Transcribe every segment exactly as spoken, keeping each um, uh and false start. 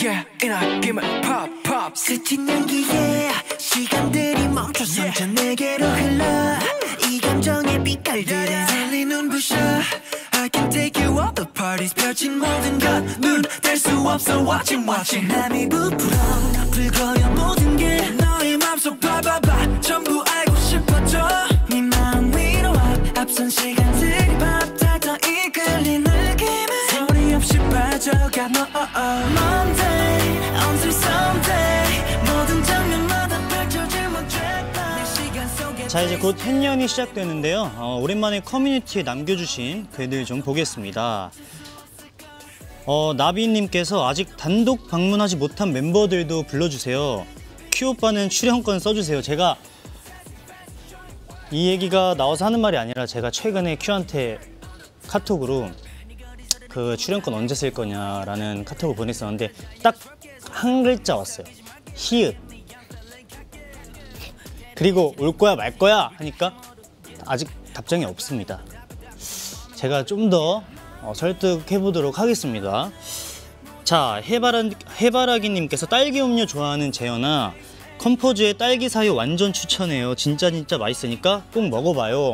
Yeah, in a give me pop pop. 스친 연기에 시간들이 멈춰서 yeah. 내게로 흘러 이 감정의 빛깔들은 달리 눈부셔. I can take you all the parties 펼친 모든 것 눈 뗄 수 없어 watching watching. 남이 부풀어 불거여 모든 게 너의 맘속 봐봐봐 전부 알고 싶어져. 네 마음 위로 앞 앞선 시간들이 밤다 더 이끌린 느낌에 소리 없이 빠져가 너 Monday until Sunday 모든 장면마다 펼쳐질 멋졌다 내 시간 속에. 자, 이제 곧 햇년이 시작되는데요. 어, 오랜만에 커뮤니티에 남겨주신 글들 좀 보겠습니다. 어, 나비님께서 아직 단독 방문하지 못한 멤버들도 불러주세요. 큐오빠는 출연권 써주세요. 제가 이 얘기가 나와서 하는 말이 아니라 제가 최근에 큐한테 카톡으로 그 출연권 언제 쓸 거냐라는 카톡을 보냈었는데 딱 한 글자 왔어요. 히읗. 그리고 올 거야 말 거야 하니까 아직 답장이 없습니다. 제가 좀 더 어, 설득해 보도록 하겠습니다. 자, 해바라, 해바라기님께서 딸기 음료 좋아하는 재현아, 컴포즈의 딸기 사유 완전 추천해요. 진짜 진짜 맛있으니까 꼭 먹어봐요.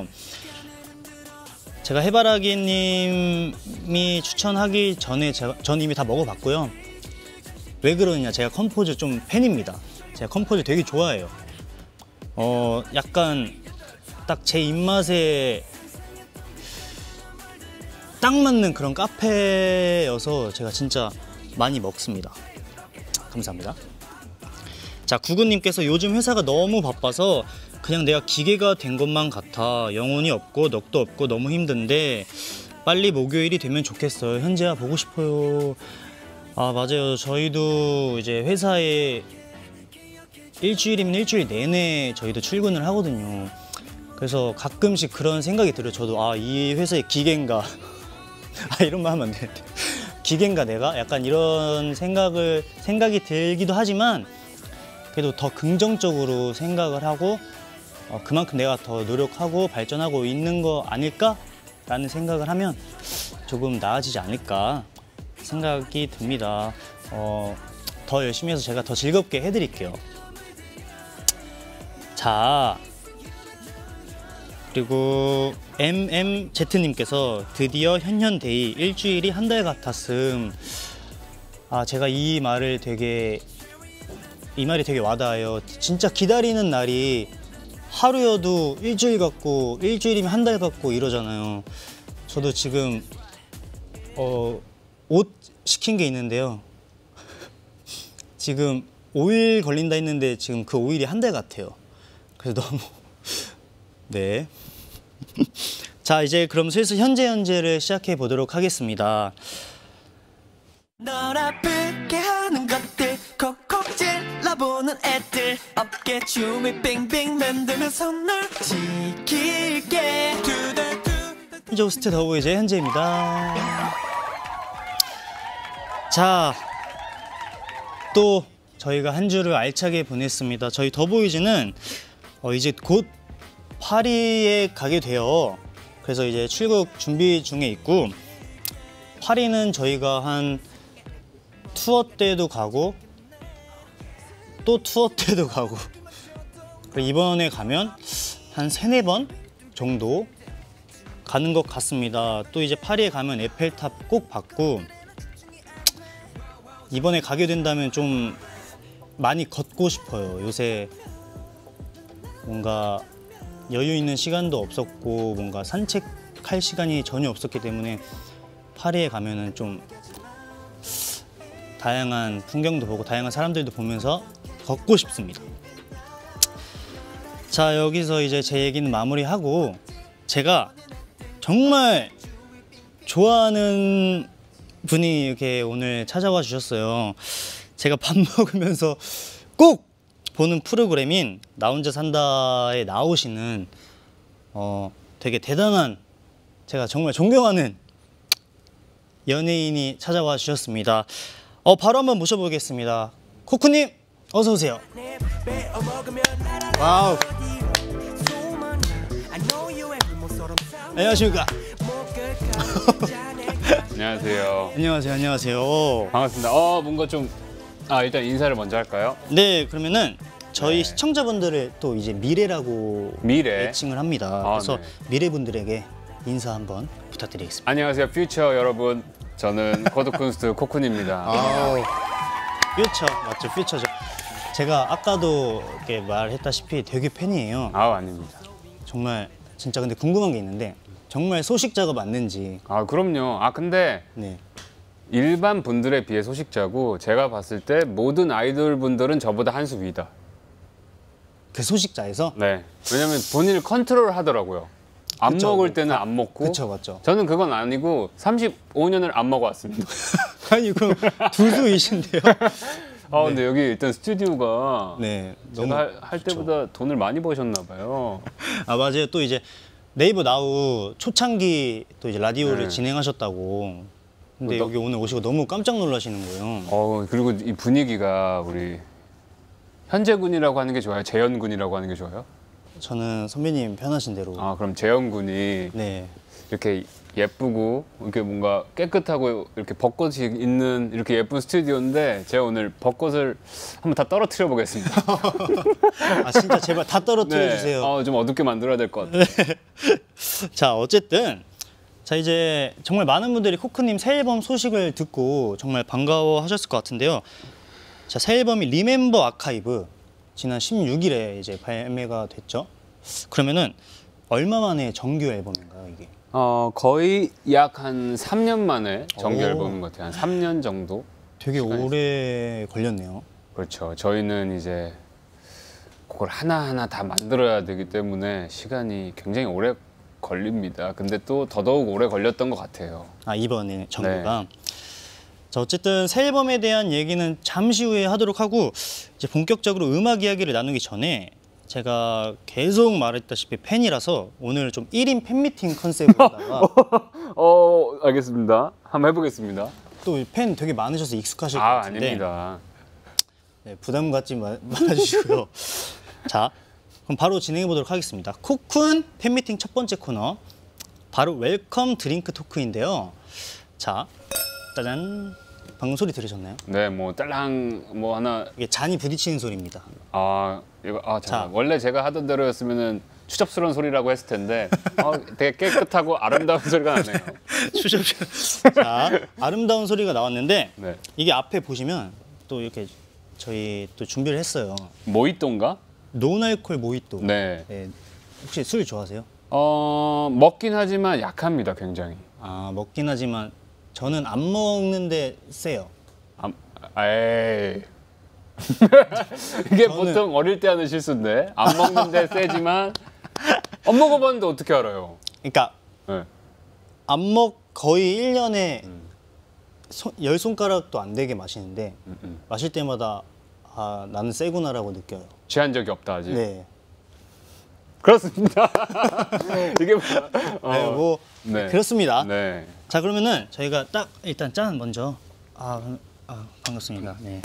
제가 해바라기님이 추천하기 전에 제가, 전 이미 다 먹어봤고요. 왜 그러느냐, 제가 컴포즈 좀 팬입니다. 제가 컴포즈 되게 좋아해요. 어, 약간 딱 제 입맛에 딱 맞는 그런 카페여서 제가 진짜 많이 먹습니다. 감사합니다. 자, 구구님께서 요즘 회사가 너무 바빠서 그냥 내가 기계가 된 것만 같아. 영혼이 없고 넋도 없고 너무 힘든데 빨리 목요일이 되면 좋겠어요. 현재야 보고 싶어요. 아, 맞아요. 저희도 이제 회사에 일주일이면 일주일 내내 저희도 출근을 하거든요. 그래서 가끔씩 그런 생각이 들어요. 저도 아, 이 회사의 기계인가 아, 이런 말 하면 안 되는데 기계인가 내가? 약간 이런 생각을 생각이 들기도 하지만 그래도 더 긍정적으로 생각을 하고 어, 그만큼 내가 더 노력하고 발전하고 있는 거 아닐까라는 생각을 하면 조금 나아지지 않을까 생각이 듭니다. 어, 더 열심히 해서 제가 더 즐겁게 해드릴게요. 자, 그리고 엠엠제트님께서 드디어 현현데이 일주일이 한 달 같았음. 아, 제가 이 말을 되게 이 말이 되게 와닿아요. 진짜 기다리는 날이 하루여도 일주일 같고 일주일이면 한 달 같고 이러잖아요. 저도 지금 어, 옷 시킨 게 있는데요. 지금 오 일 걸린다 했는데 지금 그 오 일이 한 달 같아요. 그래서 너무 네. 자, 이제 그럼 슬슬 현재 현재를 시작해 보도록 하겠습니다. 널 아프게 하는 것들 콕콕 찔러보는 애들 어깨 춤을 빙빙 만들면서 널 지킬게. 현재 호스트 더보이즈의 현재입니다. 자, 또 저희가 한 주를 알차게 보냈습니다. 저희 더보이즈는 어, 이제 곧 파리에 가게 돼요. 그래서 이제 출국 준비 중에 있고, 파리는 저희가 한 투어 때도 가고 또 투어 때도 가고 이번에 가면 한 세네 번 정도 가는 것 같습니다. 또 이제 파리에 가면 에펠탑 꼭 봤고, 이번에 가게 된다면 좀 많이 걷고 싶어요. 요새 뭔가 여유 있는 시간도 없었고 뭔가 산책할 시간이 전혀 없었기 때문에 파리에 가면은 좀 다양한 풍경도 보고 다양한 사람들도 보면서 걷고 싶습니다. 자, 여기서 이제 제 얘기는 마무리하고, 제가 정말 좋아하는 분이 이렇게 오늘 찾아와 주셨어요. 제가 밥 먹으면서 꼭 보는 프로그램인 나 혼자 산다에 나오시는 어, 되게 대단한, 제가 정말 존경하는 연예인이 찾아와 주셨습니다. 어, 바로 한번 모셔보겠습니다. 코쿠님, 어서 오세요. 와우. 안녕하십니까. 안녕하세요. 안녕하세요. 안녕하세요. 반갑습니다. 어, 뭔가 좀 아 일단 인사를 먼저 할까요? 네, 그러면은 저희 네. 시청자분들을 또 이제 미래라고 미래. 애칭을 합니다. 아, 그래서 네. 미래분들에게 인사 한번 부탁드리겠습니다. 안녕하세요 퓨처 여러분. 저는 코드쿤스트 코쿤입니다. 아우, 퓨처 맞죠? 퓨처죠. 제가 아까도 이렇게 말했다시피 되게 팬이에요. 아우 아닙니다. 정말 진짜 근데 궁금한 게 있는데 정말 소식자가 맞는지. 아 그럼요. 아 근데 네. 일반 분들에 비해 소식자고 제가 봤을 때 모든 아이돌 분들은 저보다 한 수 위다. 그 소식자에서. 네. 왜냐면 본인을 컨트롤 하더라고요. 안 그쵸, 먹을 그- 때는 안 먹고. 그쵸, 맞죠. 저는 그건 아니고 삼십오 년을 안 먹어왔습니다. 아니 그럼 두수이신데요? 아 근데 여기 일단 스튜디오가 네. 제가 할, 할 때보다 돈을 많이 버셨나 봐요. 아 맞아요. 또 이제 네이버 나우 초창기 또 이제 라디오를 네. 진행하셨다고. 근데 너- 여기 오늘 오시고 너무 깜짝 놀라시는 거예요. 어 그리고 이 분위기가 우리 현재군이라고 하는 게 좋아요? 재현군이라고 하는 게 좋아요? 저는 선배님 편하신 대로. 아 그럼 재현군이 네. 이렇게 예쁘고 이렇게 뭔가 깨끗하고 이렇게 벚꽃이 있는 이렇게 예쁜 스튜디오인데 제가 오늘 벚꽃을 한번 다 떨어뜨려 보겠습니다. 아 진짜 제발 다 떨어뜨려 주세요. 어, 좀 어둡게 만들어야 될 것 같아요. 자 어쨌든 자 이제 정말 많은 분들이 코크님 새 앨범 소식을 듣고 정말 반가워하셨을 것 같은데요. 자 새 앨범이 리멤버 아카이브 지난 십육 일에 이제 발매가 됐죠. 그러면은 얼마 만에 정규 앨범인가요 이게? 어 거의 약 한 삼 년 만에 정규 오. 앨범인 것 같아요. 한 삼 년 정도. 되게 시간이 오래 걸렸네요. 그렇죠. 저희는 이제 그걸 하나하나 다 만들어야 되기 때문에 시간이 굉장히 오래 걸립니다. 근데 또 더더욱 오래 걸렸던 것 같아요. 아 이번에 정규가. 네. 자 어쨌든 새 앨범에 대한 얘기는 잠시 후에 하도록 하고 이제 본격적으로 음악 이야기를 나누기 전에 제가 계속 말했다시피 팬이라서 오늘 좀 일 인 팬미팅 컨셉으로다가 어 알겠습니다. 한번 해보겠습니다. 또 팬 되게 많으셔서 익숙하실 것 아 같은데 아닙니다. 네, 부담 갖지 마, 말아주시고요. 자 그럼 바로 진행해 보도록 하겠습니다. 코쿤 팬미팅 첫 번째 코너 바로 웰컴 드링크 토크인데요. 자 짜잔 방금 소리 들으셨나요? 네, 뭐 딸랑 뭐 하나 이게 잔이 부딪히는 소리입니다. 아 이거 아 자, 자. 원래 제가 하던 대로였으면은 추접스러운 소리라고 했을 텐데 어, 되게 깨끗하고 아름다운 소리가 나네요. 추접추. 자 아름다운 소리가 나왔는데 네, 이게 앞에 보시면 또 이렇게 저희 또 준비를 했어요. 모히또인가? 노알콜 모히또. 네. 네, 혹시 술 좋아하세요? 어 먹긴 하지만 약합니다, 굉장히. 아 먹긴 하지만 저는 안 먹는데 세요. 아, 에이. 이게 저는- 보통 어릴 때 하는 실수인데 안 먹는데 세지만 안 먹어봤는데 어떻게 알아요? 그러니까 네. 안 먹 거의 일 년에 음. 열 손가락도 안 되게 마시는데 음, 음. 마실 때마다 아 나는 세구나라고 느껴요. 취한 적이 없다 아직. 네. 그렇습니다. 이게 뭐, 어, 네, 뭐 네. 그렇습니다. 네. 자 그러면은 저희가 딱 일단 짠 먼저 아, 반- 아 반갑습니다. 네.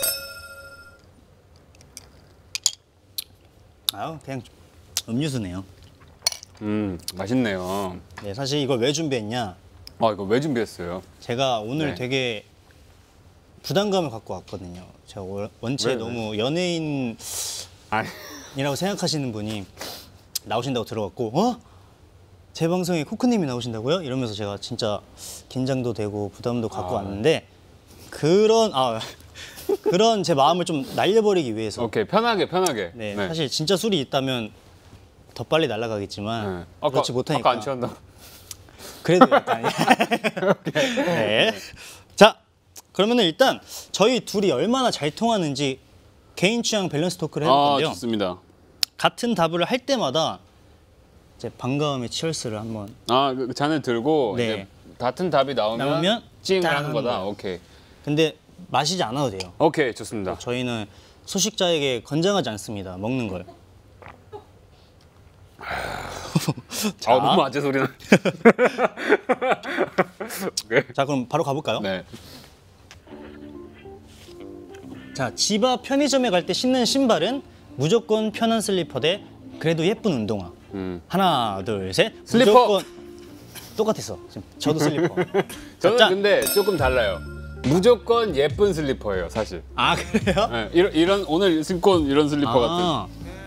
아 그냥 음료수네요. 음 맛있네요. 네 사실 이걸 왜 준비했냐? 아 이거 왜 준비했어요? 제가 오늘 네. 되게 부담감을 갖고 왔거든요. 제가 월- 원체 왜, 왜? 너무 연예인이라고 아니 생각하시는 분이 나오신다고 들어갔고 어? 제 방송에 코크님이 나오신다고요? 이러면서 제가 진짜 긴장도 되고 부담도 갖고 아. 왔는데 그런 아 그런 제 마음을 좀 날려버리기 위해서 오케이 편하게 편하게. 네, 사실 진짜 술이 있다면 더 빨리 날아가겠지만 네. 아까, 그렇지 못하니까 아까 안 취한다. 그래도 약간 네. 자 그러면은 일단 저희 둘이 얼마나 잘 통하는지 개인 취향 밸런스 토크를 해볼 아 건데요. 좋습니다. 같은 답을 할 때마다 이제 반가움의 치얼스를 한번 아 그 잔을 들고 네. 이제 같은 답이 나오면, 나오면 찡을 딱 하는 하는 거다. 거예요. 오케이. 근데 마시지 않아도 돼요. 오케이 좋습니다. 저희는 소식자에게 권장하지 않습니다. 먹는 걸. 자, 아 너무 아재 소리 나. 오케이. 자 그럼 바로 가볼까요? 네. 자, 집 앞 편의점에 갈 때 신는 신발은 무조건 편한 슬리퍼 대 그래도 예쁜 운동화. 음. 하나, 둘, 셋. 슬리퍼! 무조건 똑같았어. 지금 저도 슬리퍼. 저는 자, 근데 조금 달라요. 무조건 예쁜 슬리퍼예요, 사실. 아 그래요? 네, 이런, 이런 오늘 신고 온 이런 슬리퍼 같은. 아,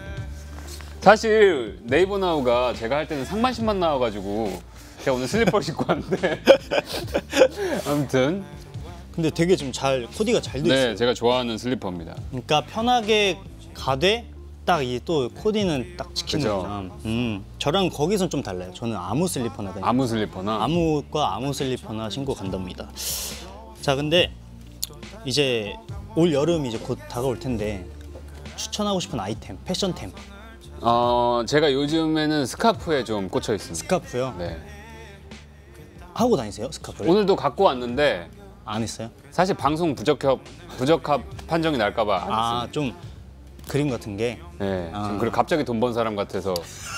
사실 네이버 나우가 제가 할 때는 상반신만 나와가지고 제가 오늘 슬리퍼 신고 왔는데 아무튼 근데 되게 좀 잘 코디가 잘 돼 있어요. 네, 제가 좋아하는 슬리퍼입니다. 그러니까 편하게 가되 딱 이 또 코디는 딱 지키는 그죠. 거잖아. 음, 저랑 거기선 좀 달라요. 저는 아무 슬리퍼나 그냥 아무 슬리퍼나 아무과 아무 슬리퍼나 신고 간답니다. 자, 근데 이제 올 여름 이제 곧 다가올 텐데 추천하고 싶은 아이템, 패션템. 어, 제가 요즘에는 스카프에 좀 꽂혀 있습니다. 스카프요? 네. 하고 다니세요? 스카프를? 오늘도 갖고 왔는데 안 했어요? 사실 방송 부적합 부적합 판정이 날까봐 안 했어요. 아, 좀 그림 같은 게 네. 아. 지금 그리고 갑자기 돈 번 사람 같아서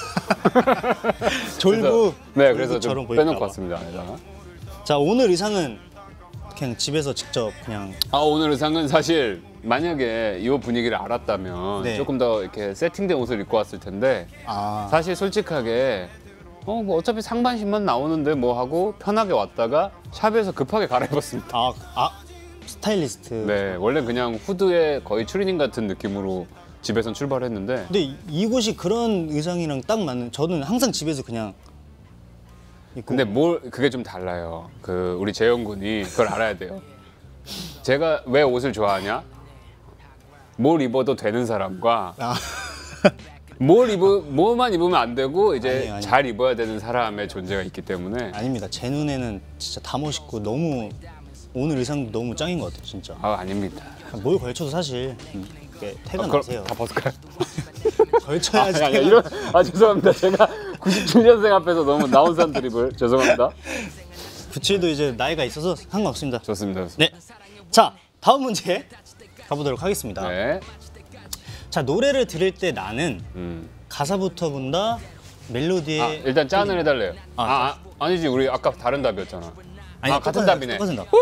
졸부. 네, 그래서 좀 졸부처럼 빼놓고 보일까 봐. 왔습니다. 안에다가. 자, 오늘 의상은 그냥 집에서 직접 그냥 아, 오늘 의상은 사실 만약에 이 분위기를 알았다면 네. 조금 더 이렇게 세팅된 옷을 입고 왔을 텐데 아, 사실 솔직하게 어, 뭐 어차피 상반신만 나오는데 뭐 하고 편하게 왔다가 샵에서 급하게 갈아입었습니다. 아, 아 스타일리스트. 네, 원래 그냥 후드에 거의 추리닝 같은 느낌으로 집에선 출발했는데 근데 이- 이곳이 그런 의상이랑 딱 맞는. 저는 항상 집에서 그냥 입고. 근데 뭘 그게 좀 달라요. 그 우리 재영 군이 그걸 알아야 돼요. 제가 왜 옷을 좋아하냐? 뭘 입어도 되는 사람과 아, 뭘 입으 뭐만 입으면 안 되고 이제 아니에요, 아니에요. 잘 입어야 되는 사람의 존재가 있기 때문에 아닙니다. 제 눈에는 진짜 다 멋있고 너무 오늘 의상도 너무 짱인 것 같아요, 진짜. 아 아닙니다. 뭘 걸쳐도 사실 이렇게 태가 아, 그럼 나세요. 다 벗을까요? 걸쳐야지. 아니, 아니, 태가 이런 아 죄송합니다. 제가 구십칠 년생 앞에서 너무 나온산 드립을 죄송합니다. 구칠도 이제 나이가 있어서 상관없습니다. 좋습니다. 좋습니다. 네. 자, 다음 문제 가보도록 하겠습니다. 네. 자, 노래를 들을 때 나는 음. 가사부터 본다, 멜로디에. 아, 일단 짠을 해달래요. 아, 아, 아 아니지 우리 아까 다른 답이었잖아. 아니, 아 같은 똑같은- 답이네. 똑같은 답.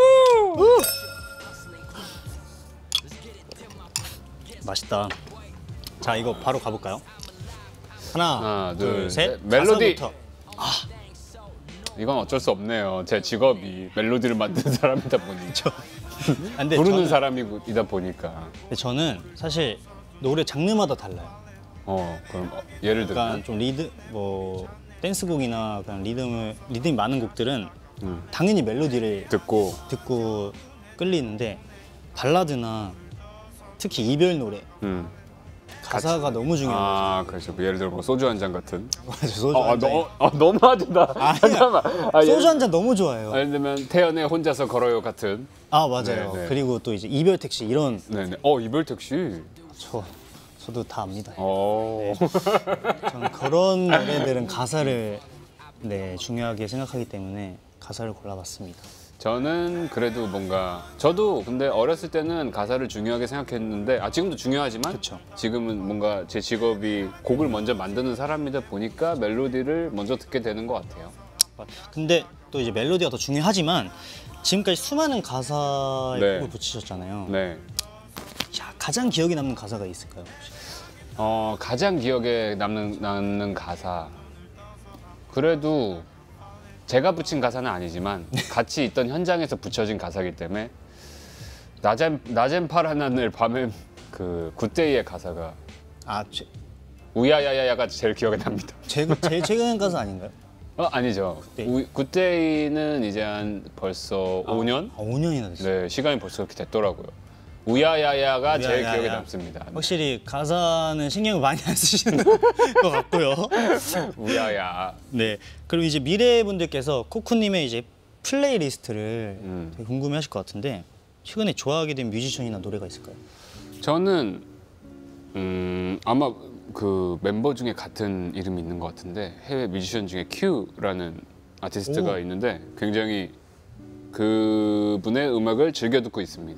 맛있다. 자, 이거 바로 가볼까요? 하나, 하나, 둘, 둘, 셋. 셋. 멜로디. 가사부터. 이건 어쩔 수 없네요. 제 직업이 멜로디를 만드는 사람이다 보니 아, 근데 부르는 저는, 사람이다 보니까. 근데 저는 사실 노래 장르마다 달라요. 어 그럼 어, 예를 들면 그러니까 좀 리드 뭐 댄스곡이나 그냥 리듬을 리듬이 많은 곡들은 음. 당연히 멜로디를 듣고 듣고 끌리는데 발라드나 특히 이별 노래 음. 가사가 너무 중요해요. 아 그렇죠. 뭐 예를 들어 뭐 소주 한 잔 같은. 맞아, 소주 아, 한 잔. 너, 아 너무하지 나. 아니야. 잠깐만. 아, 소주 예를, 한 잔 너무 좋아해요. 예를 들면 태연의 혼자서 걸어요 같은. 아 맞아요. 네, 네. 그리고 또 이제 이별 택시 이런 네네. 어 이별 택시. 저 저도 다 압니다. 어. 저는 그런 노래들은 가사를 네 중요하게 생각하기 때문에 가사를 골라봤습니다. 저는 그래도 뭔가 저도 근데 어렸을 때는 가사를 중요하게 생각했는데 아 지금도 중요하지만 그쵸. 지금은 뭔가 제 직업이 곡을 먼저 만드는 사람이다 보니까 멜로디를 먼저 듣게 되는 것 같아요. 근데 또 이제 멜로디가 더 중요하지만 지금까지 수많은 가사에 네. 곡을 붙이셨잖아요. 네. 자, 가장 기억에 남는 가사가 있을까요? 혹시? 어 가장 기억에 남는 남는 가사 그래도 제가 붙인 가사는 아니지만 같이 있던 현장에서 붙여진 가사이기 때문에 낮엔 낮엔 파란 하늘 밤엔 그 굿데이의 가사가 아, 제, 우야야야야가 제일 기억에 납니다. 제, 제일 최근 가사 아닌가요? 어 아니죠. 굿데이. 우, 굿데이는 이제 한 벌써 오 년? 아, 오 년이나 됐어요. 네 시간이 벌써 그렇게 됐더라고요. 우야야야가 제일 우야야야. 기억에 남습니다. 네. 확실히 가사는 신경을 많이 안 쓰시는 것 같고요. 우야야. 네. 그리고 이제 미래분들께서 코쿠님의 이제 플레이리스트를 음. 되게 궁금해하실 것 같은데 최근에 좋아하게 된 뮤지션이나 노래가 있을까요? 저는 음, 아마 그 멤버 중에 같은 이름이 있는 것 같은데 해외 뮤지션 중에 큐라는 아티스트가 오. 있는데 굉장히 그분의 음악을 즐겨 듣고 있습니다.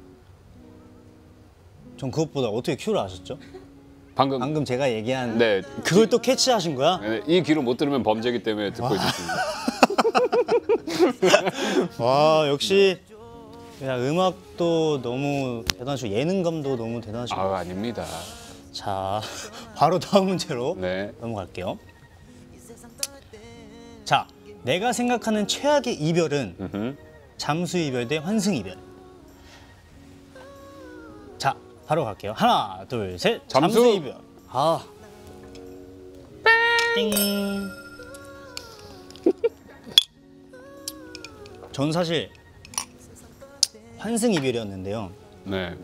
전 그것보다 어떻게 큐를 아셨죠? 방금 방금 제가 얘기한 네, 그걸 또 캐치하신 거야? 네, 이 귀로 못 들으면 범죄이기 때문에 듣고 있었습니다. 와, 역시 그냥 음악도 너무 대단하시고 예능감도 너무 대단하시고. 아 아닙니다. 자, 바로 다음 문제로 네. 넘어갈게요. 자, 내가 생각하는 최악의 이별은 음흠. 잠수 이별 대 환승 이별. 자, 바로 갈게요. 하나, 둘, 셋. 잠수. 잠수 이별. 아. 띵. 전 사실 환승 이별이었는데요. 네.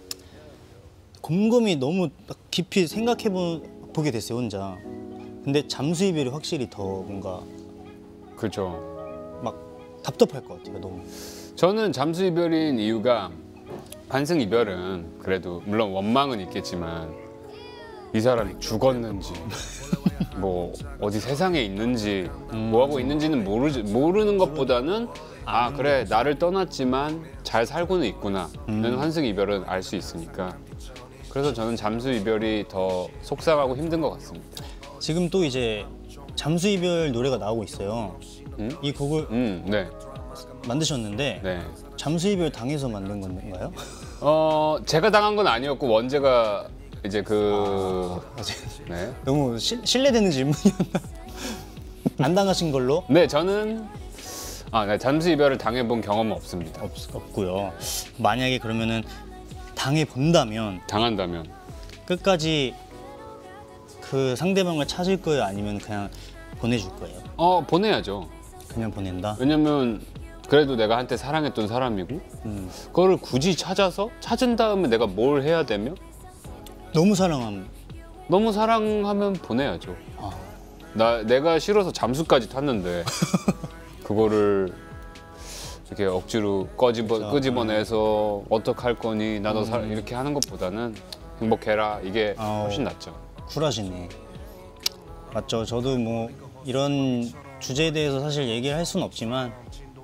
곰곰이 너무 딱 깊이 생각해 보게 됐어요, 혼자. 근데 잠수 이별이 확실히 더 뭔가 그렇죠. 막 답답할 것 같아요, 너무. 저는 잠수 이별인 이유가 환승 이별은 그래도 물론 원망은 있겠지만 이 사람이 죽었는지 뭐 어디 세상에 있는지 뭐 하고 있는지는 모르지 모르는 것보다는 아 그래 나를 떠났지만 잘 살고는 있구나는 환승 이별은 알 수 있으니까 그래서 저는 잠수 이별이 더 속상하고 힘든 것 같습니다. 지금 또 이제 잠수 이별 노래가 나오고 있어요. 음? 이 곡을 음, 네, 만드셨는데 네. 잠수 이별 당해서 만든 건가요? 어 제가 당한 건 아니었고 원제가 이제 그 네. 너무 시, 신뢰되는 질문이었나? 안 당하신 걸로? 네, 저는 아, 네, 잠수 이별을 당해본 경험은 없습니다. 없, 없고요. 만약에 그러면은 당해 본다면 당한다면 끝까지 그 상대방을 찾을 거예요? 아니면 그냥 보내줄 거예요? 어 보내야죠. 그냥 보낸다? 왜냐면 그래도 내가 한때 사랑했던 사람이고 음. 그거를 굳이 찾아서 찾은 다음에 내가 뭘 해야 되며 너무 사랑함. 너무 사랑하면 보내야죠. 아. 나 내가 싫어서 잠수까지 탔는데 그거를 이렇게 억지로 꺼집어 그렇죠. 끄집어내서 어떡할 거니 나도 음. 사, 이렇게 하는 것보다는 행복해라 이게 아우. 훨씬 낫죠. 쿨하시네. 맞죠. 저도 뭐 이런 주제에 대해서 사실 얘기를 할 수는 없지만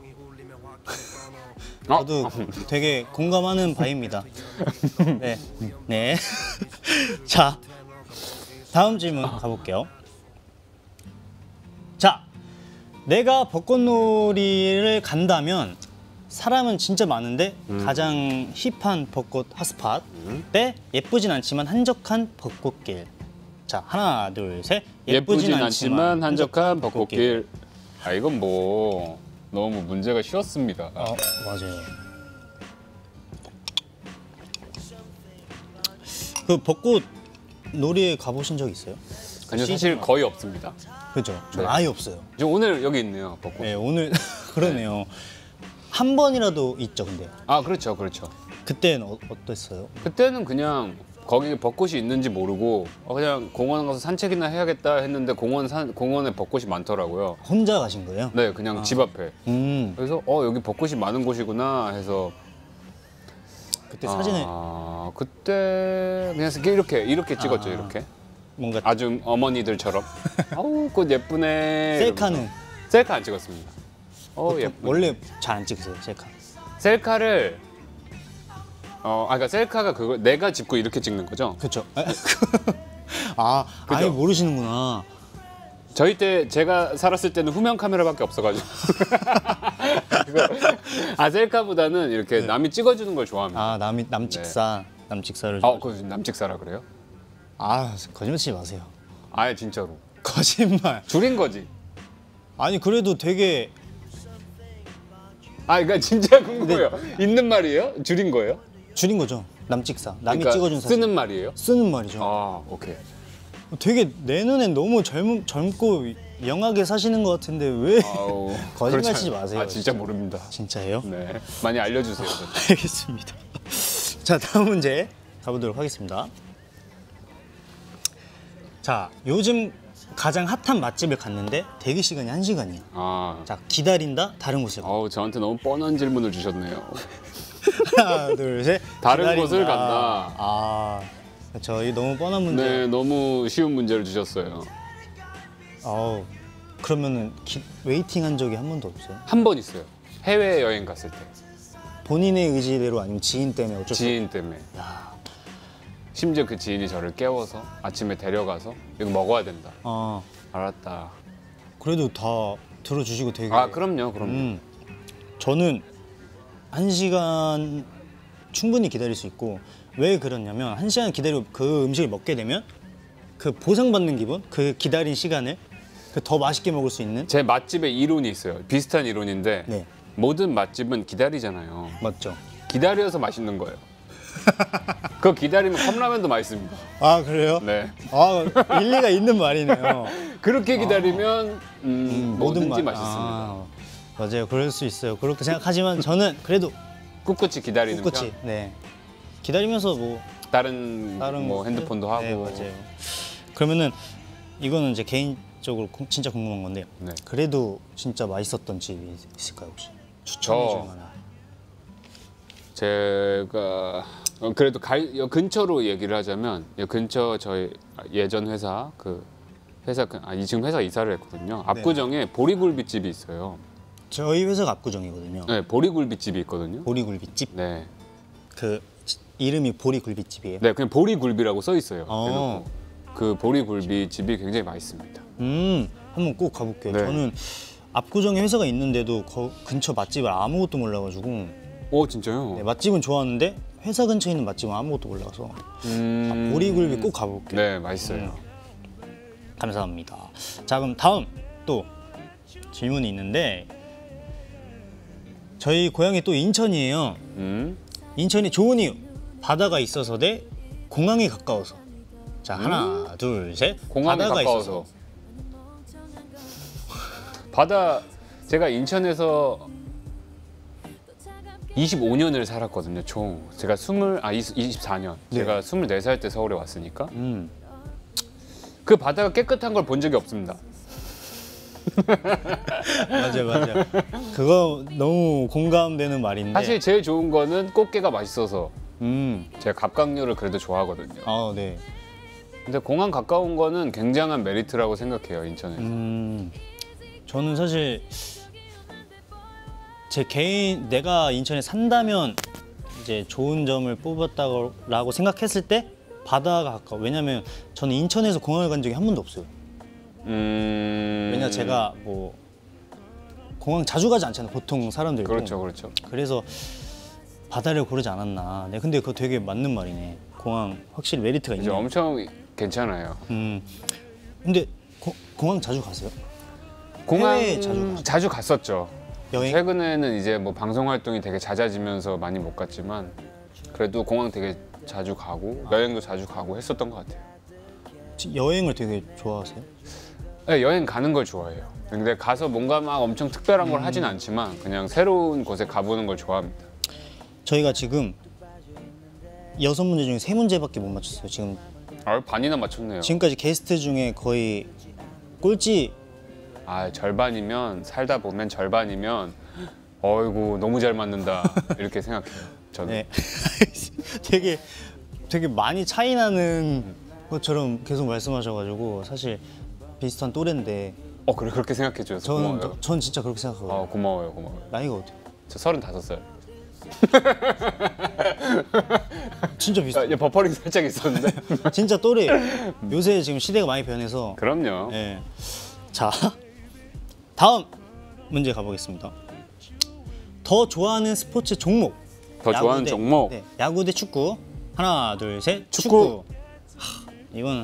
어? 저도 되게 공감하는 바입니다. 네. 네. 자, 다음 질문 가볼게요. 자, 내가 벚꽃놀이를 간다면 사람은 진짜 많은데 음. 가장 힙한 벚꽃 핫스팟 대 예쁘진 않지만 한적한 벚꽃길. 자, 하나, 둘, 셋. 예쁘진 않지만 한적한 벚꽃길. 아 이건 뭐 너무 문제가 쉬웠습니다. 어, 맞아요. 그 벚꽃 놀이에 가보신 적 있어요? 아니요 사실 거의 없습니다. 그죠? 저 네. 아예 없어요. 지금 오늘 여기 있네요 벚꽃. 네, 오늘 그러네요. 한 번이라도 있죠, 근데. 아 그렇죠 그렇죠. 그때는 어, 어땠어요? 그때는 그냥 거기 벚꽃이 있는지 모르고 어, 그냥 공원 가서 산책이나 해야겠다 했는데 공원 산 공원에 벚꽃이 많더라고요. 혼자 가신 거예요? 네 그냥 집 앞에. 음, 그래서 어 여기 벚꽃이 많은 곳이구나 해서 그때 사진을 아 그때 그냥 이렇게 이렇게 찍었죠 아. 이렇게 뭔가 아주 어머니들처럼 아우 꽃 예쁘네 셀카는 이러면서. 셀카 안 찍었습니다. 어 보통 예쁘 원래 잘 안 찍으세요, 셀카? 셀카를 어 아까 그러니까 셀카가 그거 내가 짚고 이렇게 찍는 거죠. 그렇죠. 아, 그죠? 아예 모르시는구나. 저희 때 제가 살았을 때는 후면 카메라밖에 없어가지고 아 셀카보다는 이렇게 네. 남이 찍어주는 걸 좋아합니다. 아, 남이 남직사, 네. 남직사를. 어, 그 남찍사라 그래요? 아, 거짓말 치지 마세요. 아예 진짜로 거짓말. 줄인 거지. 아니 그래도 되게 아, 그러니까 진짜 궁금해요. 있는 말이에요? 줄인 거예요? 줄인 거죠. 남직사. 남이 그러니까 찍어준 사진. 쓰는 말이에요? 쓰는 말이죠. 아, 오케이. 되게 내 눈엔 너무 젊, 젊고 영하게 사시는 것 같은데 왜 아우, 거짓말 그렇지 치지 않- 마세요. 아, 진짜 모릅니다. 진짜예요? 네, 많이 알려주세요. 저는. 알겠습니다. 자, 다음 문제 가보도록 하겠습니다. 자, 요즘 가장 핫한 맛집을 갔는데 대기 시간이 한 시간이에요. 아, 자, 기다린다, 다른 곳을 가. 어우, 저한테 너무 뻔한 질문을 주셨네요. 하나, 둘, 셋. 다른 기다린다. 곳을 간다. 아, 그렇죠. 이 너무 뻔한 문제. 네, 너무 쉬운 문제를 주셨어요. 아우, 그러면은 기, 웨이팅 한 적이 한 번도 없어요? 한 번 있어요. 해외 여행 갔을 때 본인의 의지대로 아니면 지인 때문에 어쩔 수 지인 때문에. 야, 심지어 그 지인이 저를 깨워서 아침에 데려가서 이거 먹어야 된다. 아, 알았다. 그래도 다 들어주시고 되게. 아, 그럼요, 그럼요. 음, 저는 한 시간 충분히 기다릴 수 있고 왜 그러냐면 한 시간 기다리고 그 음식을 먹게 되면 그 보상받는 기분, 그 기다린 시간을 그 더 맛있게 먹을 수 있는. 제 맛집의 이론이 있어요. 비슷한 이론인데 네. 모든 맛집은 기다리잖아요. 맞죠? 기다려서 맛있는 거예요. 그거 기다리면 컵라면도 맛있습니다. 아 그래요? 네. 아 일리가 있는 말이네요. 그렇게 기다리면 음, 음, 뭐든지 모든 맛- 맛있습니다. 아, 맞아요. 그럴 수 있어요. 그렇게 생각하지만 저는 그래도 꿋꿋이 기다리는 꿋꿋이 편. 네 기다리면서 뭐 다른, 다른 뭐 것들? 핸드폰도 하고. 네, 맞아요. 그러면은 이거는 이제 개인적으로 고- 진짜 궁금한 건데요. 네. 그래도 진짜 맛있었던 집이 있을까요 혹시? 추천해 줄 저- 만한. 제가 어, 그래도 갈, 여 근처로 얘기를 하자면 여 근처 저희 예전 회사 그 회사 그- 아, 이 지금 회사 이사를 했거든요. 압구정에 보리굴비집이 있어요. 저희 회사가 압구정이거든요. 네, 보리굴비집이 있거든요. 보리굴비집. 네, 그 지- 이름이 보리굴비집이에요. 네 그냥 보리굴비라고 써 있어요. 어. 대놓고. 그 보리굴비집이 굉장히 맛있습니다. 음, 한번 꼭 가볼게요. 네. 저는 압구정에 회사가 있는데도 거, 근처 맛집을 아무것도 몰라가지고 오 진짜요? 네, 맛집은 좋아하는데 회사 근처에 있는 맛집은 아무것도 몰라서 음... 보리굴비 꼭 가볼게요. 네, 맛있어요. 감사합니다. 자 그럼 다음 또 질문이 있는데 저희 고향이 또 인천이에요. 음. 인천이 좋은 이유 바다가 있어서 대 공항이 가까워서. 자 하나 둘 셋. 공항에 바다가 가까워서. 있어서. 바다 제가 인천에서 이십오 년을 살았거든요. 총 제가 스물 아 이십사 년. 네. 제가 스물네 살 때 서울에 왔으니까 음. 그 바다가 깨끗한 걸 본 적이 없습니다. 맞아요, 맞아요. 그거 너무 공감되는 말인데. 사실 제일 좋은 거는 꽃게가 맛있어서 음, 제가 갑각류를 그래도 좋아하거든요. 아, 네. 근데 공항 가까운 거는 굉장한 메리트라고 생각해요, 인천에서. 음, 저는 사실 제 개인 내가 인천에 산다면 이제 좋은 점을 뽑았다고 생각했을 때 바다가 가까워. 왜냐면 저는 인천에서 공항을 간 적이 한 번도 없어요. 음... 왜냐 제가 뭐 공항 자주 가지 않잖아요. 보통 사람들도. 그렇죠, 그렇죠. 그래서 바다를 고르지 않았나. 네, 근데 그거 되게 맞는 말이네. 공항 확실히 메리트가 이제 있네요. 엄청 괜찮아요. 음, 근데 고, 공항 자주 가세요? 공항 해외 자주 가세요? 자주 갔었죠. 여행? 최근에는 이제 뭐 방송 활동이 되게 잦아지면서 많이 못 갔지만 그래도 공항 되게 자주 가고 여행도 자주 가고 했었던 것 같아요. 여행을 되게 좋아하세요? 네, 여행 가는 걸 좋아해요. 근데 가서 뭔가 막 엄청 특별한 걸 하진 않지만 그냥 새로운 곳에 가보는 걸 좋아합니다. 저희가 지금 여섯 문제 중에 세 문제밖에 못 맞췄어요. 지금 아, 반이나 맞췄네요. 지금까지 게스트 중에 거의 꼴찌. 아, 절반이면 살다 보면 절반이면 어이구 너무 잘 맞는다 이렇게 생각해요. 저는. 네. 되게 되게 많이 차이 나는 것처럼 계속 말씀하셔가지고 사실 비슷한 또래인데 어 그래 그렇게 생각해 줘서 저는 고마워요. 전 진짜 그렇게 생각하거든요. 아 고마워요, 고마워요. 나이가 어때요? 저 서른다섯 살. 진짜 아, 비슷해요. 예, 버퍼링 살짝 있었는데. 진짜 또래. 요새 지금 시대가 많이 변해서. 그럼요. 네. 자 다음 문제 가보겠습니다. 더 좋아하는 스포츠 종목. 더 야구 좋아하는 대- 종목. 네, 야구 대 축구. 하나 둘 셋. 축구. 하, 이건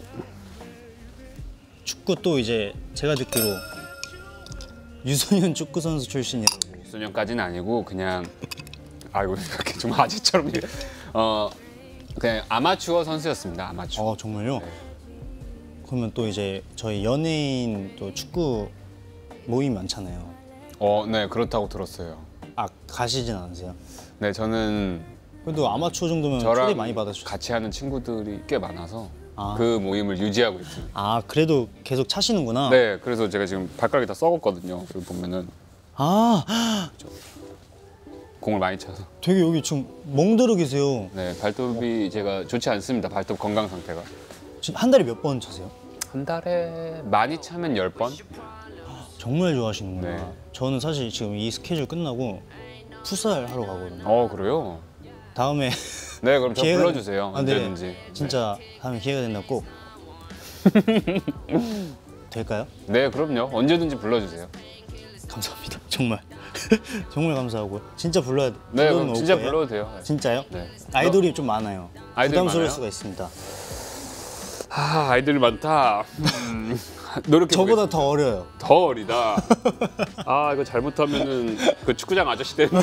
축구 또 이제 제가 듣기로 유소년 축구 선수 출신이라고. 수년까지는 아니고 그냥 아이고 이렇게 좀 아재처럼 얘기- 어 그냥 아마추어 선수였습니다. 아마추어. 어 정말요? 네. 그러면 또 이제 저희 연예인 또 축구 모임 많잖아요. 어, 네 그렇다고 들었어요. 아 가시진 않으세요? 네 저는 그래도 아마추어 정도면 초대 저랑 많이 받으셨어요. 같이 하는 친구들이 꽤 많아서 아. 그 모임을 유지하고 있습니다. 아 그래도 계속 차시는구나. 네, 그래서 제가 지금 발가락이 다 썩었거든요. 여기 보면은 아 공을 많이 차서. 되게 여기 지금 멍들어 계세요. 네, 발톱이 제가 좋지 않습니다. 발톱 건강 상태가. 지금 한 달에 몇 번 차세요? 한 달에 많이 차면 열 번? 정말 좋아하시는구나. 네. 저는 사실 지금 이 스케줄 끝나고 풋살 하러 가거든요. 어, 그래요? 다음에 네, 그럼 저 기회가- 불러주세요. 아, 네. 언제든지. 진짜 다음에 기회가 된다 꼭 될까요? 네, 그럼요. 언제든지 불러주세요. 감사합니다. 정말 정말 감사하고 진짜 불러야 돼. 네, 불러는 그럼 올 진짜 거예요? 불러도 돼요. 네. 진짜요? 네. 아이돌이 좀 많아요. 아이돌이 부담스러울 많아요? 수가 있습니다. 아, 아이들이 많다. 음, 노력해 저보다 보겠습니다. 더 어려요. 더 어리다. 아, 이거 잘못하면은 그 축구장 아저씨 되는.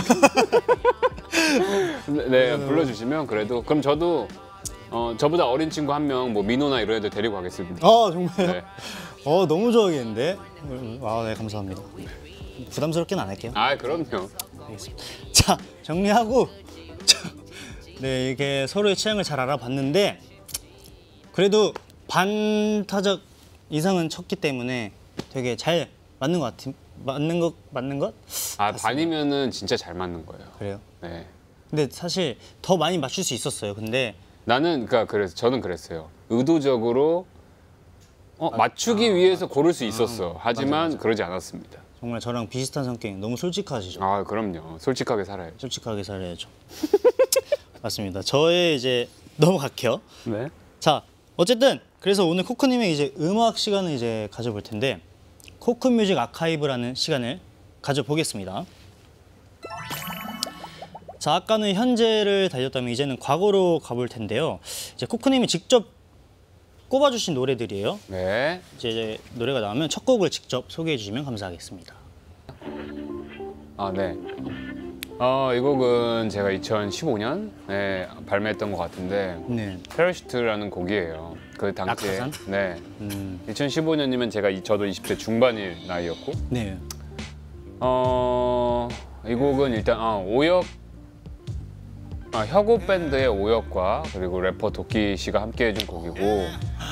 네, 불러주시면 그래도 그럼 저도 어, 저보다 어린 친구 한 명, 뭐 민호나 이런 애들 데리고 가겠습니다. 아 정말요? 네. 어 너무 좋아하겠는데? 아 네 감사합니다. 부담스럽게는 안 할게요. 아, 그럼요. 알겠습니다. 자 정리하고 자, 네 이렇게 서로의 취향을 잘 알아봤는데 그래도 반 타작 이상은 쳤기 때문에 되게 잘 맞는 것 같은 맞는 것 맞는 것? 아, 반이면은 진짜 잘 맞는 거예요. 그래요? 네. 근데 사실 더 많이 맞출 수 있었어요. 근데 나는 그러니까 그래서 저는 그랬어요. 의도적으로 어, 맞추기 위해서 고를 수 있었어. 하지만 그러지 않았습니다. 정말 저랑 비슷한 성격이 너무 솔직하시죠. 아, 그럼요. 솔직하게 살아야죠. 솔직하게 살아야죠. 맞습니다. 저의 이제 넘어갈게요. 네. 자, 어쨌든 그래서 오늘 코크님의 이제 음악 시간을 이제 가져볼 텐데 코크 뮤직 아카이브라는 시간을 가져보겠습니다. 자, 아까는 현재를 달렸다면 이제는 과거로 가볼 텐데요. 이제 코크님이 직접 꼽아주신 노래들이에요. 네. 이제 노래가 나오면 첫 곡을 직접 소개해 주시면 감사하겠습니다. 아, 네. 어, 이 곡은 제가 이천십오 년에 발매했던 것 같은데 네. 패러슈트라는 곡이에요. 그 당시에. 낙하산? 네. 음, 이천십오 년이면 제가 이- 저도 이십 대 중반일 나이였고 네. 어, 이 곡은 일단 아, 오역 아, 혁오 밴드의 오역과 그리고 래퍼 도끼 씨가 함께 해준 곡이고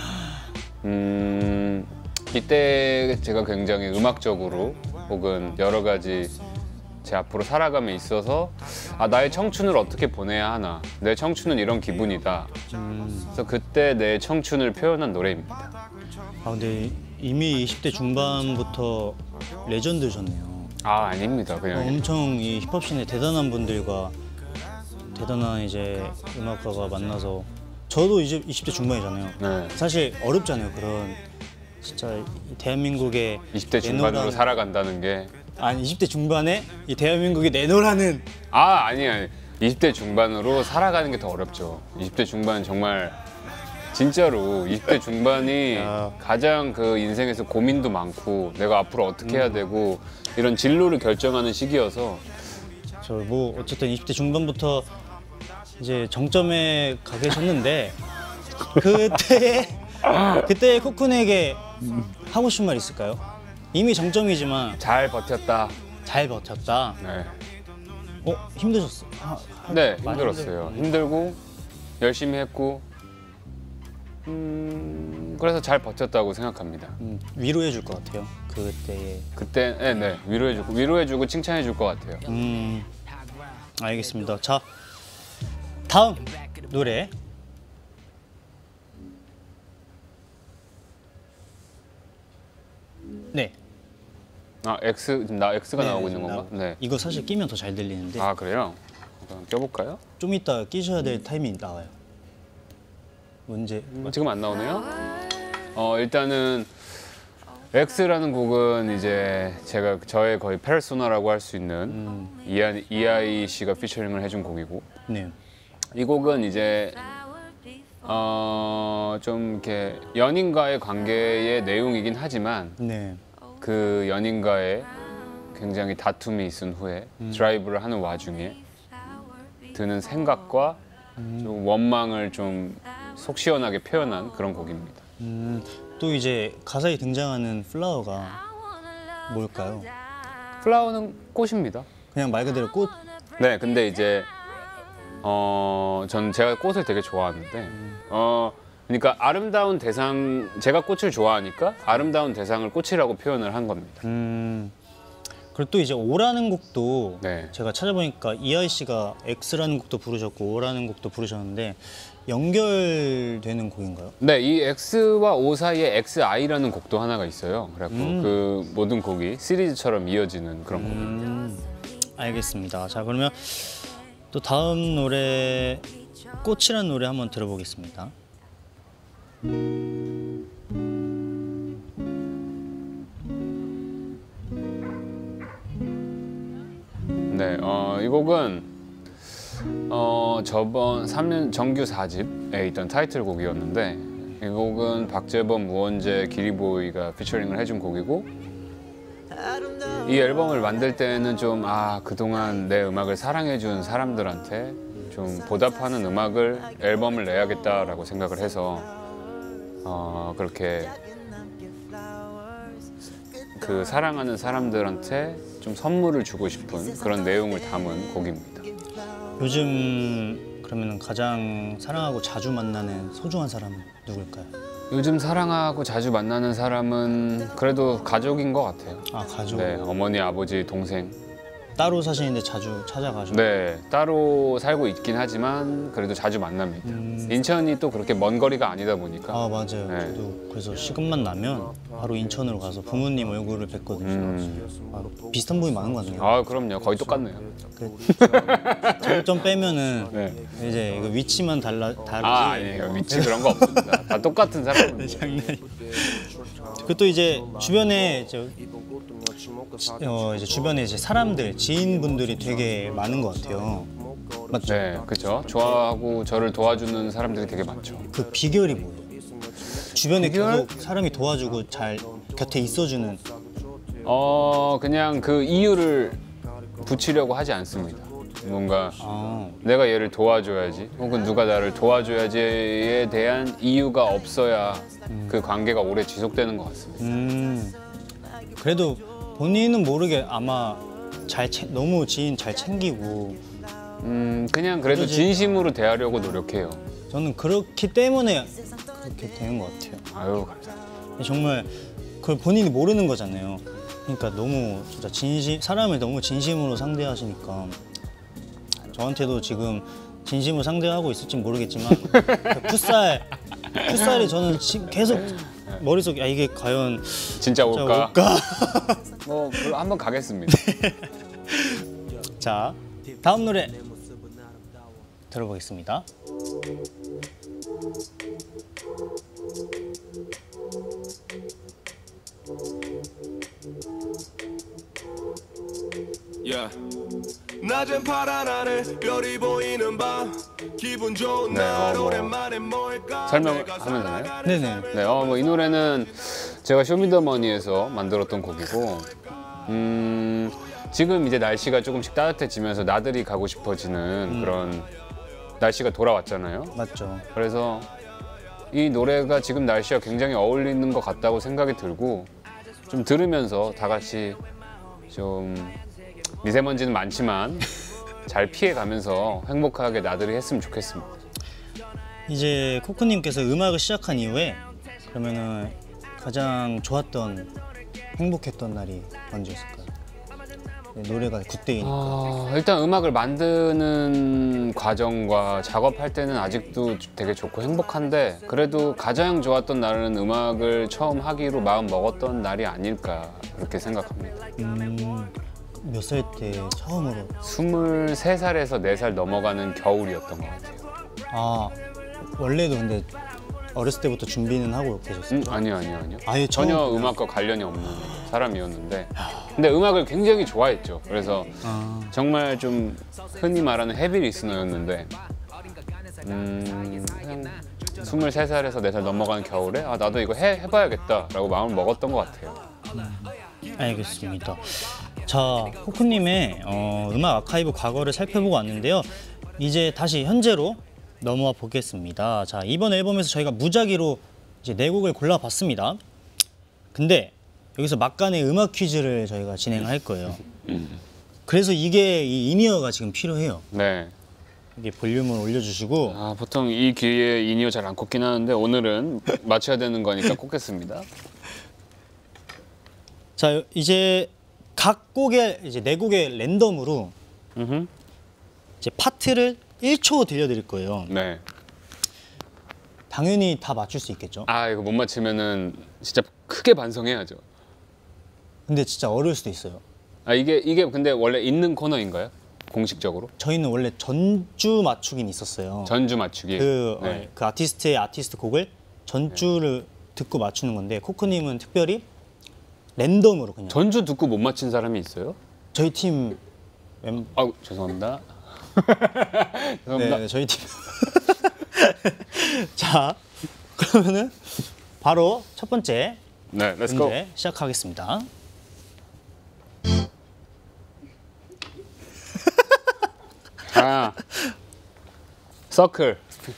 음, 이때 제가 굉장히 음악적으로 혹은 여러 가지 제 앞으로 살아감에 있어서 아, 나의 청춘을 어떻게 보내야 하나 내 청춘은 이런 기분이다 그래서 그때 내 청춘을 표현한 노래입니다. 아 근데 이미 이십 대 중반부터 레전드셨네요. 아, 아닙니다. 그냥 엄청 이 힙합씬에 대단한 분들과 대단한 이제 음악가가 만나서 저도 이제 이십 대 중반이잖아요. 네. 사실 어렵잖아요. 그런 진짜 이 대한민국의 이십 대 중반으로 내노란- 살아간다는 게 아니 이십 대 중반에 이 대한민국이 내노라는 아, 아니 아니. 이십 대 중반으로 살아가는 게 더 어렵죠. 이십 대 중반 정말 진짜로 이십 대 중반이 야. 가장 그 인생에서 고민도 많고 내가 앞으로 어떻게 해야 되고 이런 진로를 결정하는 시기여서 저 뭐 어쨌든 이십 대 중반부터 이제 정점에 가 계셨는데 그때 그때 코쿤에게 하고 싶은 말 있을까요? 이미 정점이지만 잘 버텼다. 잘 버텼다. 네, 어 힘드셨어? 아, 네 많이 힘들었어요. 힘들고 열심히 했고 음, 그래서 잘 버텼다고 생각합니다. 음, 위로해 줄 것 같아요. 그때의 그때 네, 네 위로해주고 위로해주고 칭찬해줄 것 같아요. 음 알겠습니다. 자 다음 노래 네. 아, X 지금 나 X가 네, 나오고 있는 지금 건가? 나오고. 네. 이거 사실 끼면 더 잘 들리는데 아, 그래요? 잠깐 껴볼까요? 좀 이따 끼셔야 될 타이밍이 나와요. 문제 음, 지금 안 나오네요. 어, 일단은 X라는 곡은 이제 제가 저의 거의 페르소나라고 할 수 있는 음, 이아이, 이아이 씨가 피처링을 해준 곡이고 네. 이 곡은 이제 어, 좀 이렇게 연인과의 관계의 내용이긴 하지만 네. 그 연인과의 굉장히 다툼이 있은 후에 드라이브를 하는 와중에 드는 생각과 좀 원망을 좀 속 시원하게 표현한 그런 곡입니다. 음, 또 이제 가사에 등장하는 플라워가 뭘까요? 플라워는 꽃입니다. 그냥 말 그대로 꽃. 네, 근데 이제 어, 전 제가 꽃을 되게 좋아하는데 어, 그러니까 아름다운 대상 제가 꽃을 좋아하니까 아름다운 대상을 꽃이라고 표현을 한 겁니다. 음. 그리고 또 이제 오라는 곡도 네. 제가 찾아보니까 이하이 씨가 X라는 곡도 부르셨고 오라는 곡도 부르셨는데 연결되는 곡인가요? 네, 이 X와 O 사이에 엑스아이라는 곡도 하나가 있어요. 그래서 음. 그 모든 곡이 시리즈처럼 이어지는 그런 곡입니다. 음, 알겠습니다. 자 그러면 또 다음 노래 꽃이라는 노래 한번 들어보겠습니다. 네, 어, 이 곡은 어, 저번 삼 년 정규 사 집에 있던 타이틀곡이었는데 이 곡은 박재범, 우원재, 기리보이가 피처링을 해준 곡이고 이 앨범을 만들 때는 좀 아 그동안 내 음악을 사랑해준 사람들한테 좀 보답하는 음악을 앨범을 내야겠다라고 생각을 해서 어, 그렇게 그 사랑하는 사람들한테 좀 선물을 주고 싶은 그런 내용을 담은 곡입니다. 요즘 그러면 가장 사랑하고 자주 만나는 소중한 사람은 누굴까요? 요즘 사랑하고 자주 만나는 사람은 그래도 가족인 것 같아요. 아 가족. 네, 어머니, 아버지, 동생. 따로 사시는데 자주 찾아가죠. 네, 따로 살고 있긴 하지만 그래도 자주 만납니다. 음. 인천이 또 그렇게 먼 거리가 아니다 보니까. 아 맞아요. 네. 저도 그래서 시간만 나면 바로 인천으로 가서 부모님 얼굴을 뵙거든요. 음. 아, 비슷한 부분이 많은 것 같네요. 아, 그럼요. 거의 똑같네요. 그 장점 빼면은 네. 이제 이거 위치만 달라 다르지. 아, 아니에요. 위치 그런 거 없습니다. 다 똑같은 사람입니다. 장난이. 그또 이제 주변에 이제, 어, 이제 주변에 이제 사람들 지인분들이 되게 많은 것 같아요. 맞죠? 네, 그렇죠. 좋아하고 저를 도와주는 사람들이 되게 많죠. 그 비결이 뭐예요? 주변에 비결? 계속 사람이 도와주고 잘 곁에 있어주는. 어, 그냥 그 이유를 붙이려고 하지 않습니다. 뭔가 아, 내가 얘를 도와줘야지 혹은 누가 나를 도와줘야지에 대한 이유가 없어야 그 관계가 오래 지속되는 것 같습니다. 음. 그래도 본인은 모르게 아마 잘 채, 너무 지인 잘 챙기고 음, 그냥 그래도 그러지. 진심으로 대하려고 노력해요. 저는 그렇기 때문에 그렇게 되는 것 같아요. 아유, 감사합니다. 정말 그걸 본인이 모르는 거잖아요. 그러니까 너무 진짜 진심 사람을 너무 진심으로 상대하시니까 저한테도 지금 진심으로 상대하고 있을지 모르겠지만 그 풋살 풋살이 저는 지, 계속 머릿속에 아 이게 과연 진짜 진짜 올까? 올까? 뭐 그럼 한번 가겠습니다. 자 다음 노래 들어보겠습니다. Yeah. 낮은 파란 하늘 별이 보이는 밤 기분 좋은 네, 날 어, 뭐 오랜만에 뭘까 설명을 내가 하면 되나요? 살아가는 네네. 네, 어, 뭐 이 노래는 제가 쇼미더머니에서 만들었던 곡이고, 음, 지금 이제 날씨가 조금씩 따뜻해지면서 나들이 가고 싶어지는 그런 날씨가 돌아왔잖아요. 맞죠. 그래서 이 노래가 지금 날씨와 굉장히 어울리는 것 같다고 생각이 들고 좀 들으면서 다 같이 좀 미세먼지는 많지만 잘 피해가면서 행복하게 나들이 했으면 좋겠습니다. 이제 코코님께서 음악을 시작한 이후에 그러면은 가장 좋았던 행복했던 날이 언제였을까요? 네, 노래가 굿데이니까. 어, 일단 음악을 만드는 과정과 작업할 때는 아직도 되게 좋고 행복한데 그래도 가장 좋았던 날은 음악을 처음 하기로 마음 먹었던 날이 아닐까 그렇게 생각합니다. 음, 몇 살 때 처음으로? 스물세 살에서 네 살 넘어가는 겨울이었던 것 같아요. 아 원래도 근데 어렸을 때부터 준비는 하고 계셨어요? 음, 아니요, 아니요, 아니요. 아예 전혀 처음 그냥- 음악과 관련이 없는 사람이었는데 근데 음악을 굉장히 좋아했죠. 그래서 아, 정말 좀 흔히 말하는 헤비 리스너였는데 음, 한 스물세 살에서 네 살 넘어가는 겨울에 아, 나도 이거 해, 해봐야겠다라고 마음을 먹었던 것 같아요. 알겠습니다. 자, 코코님의 어, 음악 아카이브 과거를 살펴보고 왔는데요. 이제 다시 현재로 넘어와 보겠습니다. 자, 이번 앨범에서 저희가 무작위로 이제 네 곡을 골라봤습니다. 근데 여기서 막간의 음악 퀴즈를 저희가 진행할 거예요. 그래서 이게 이 인이어가 지금 필요해요. 네. 이게 볼륨을 올려주시고 아, 보통 이 기회에 인이어 잘 안 꽂긴 하는데 오늘은 맞춰야 되는 거니까 꽂겠습니다. 자 이제 각 곡의 이제 네 곡의 랜덤으로 음흠. 이제 파트를 일 초 들려드릴 거예요. 네. 당연히 다 맞출 수 있겠죠. 아, 이거 못 맞추면은 진짜 크게 반성해야죠. 근데 진짜 어려울 수도 있어요. 아, 이게 이게 근데 원래 있는 코너인가요? 공식적으로? 저희는 원래 전주 맞추긴 있었어요. 전주 맞추기. 그, 어, 네. 그 아티스트의 아티스트 곡을 전주를 듣고 맞추는 건데 코코님은 특별히 랜덤으로 그냥 전주 듣고 못 맞힌 사람이 있어요? 저희 팀 멤... 아, 죄송합니다. 네, 죄송합니다. 네, 저희 팀. 자, 그러면은 바로 첫 번째 네, 렛츠 고. 문제 시작하겠습니다. 아, 서클.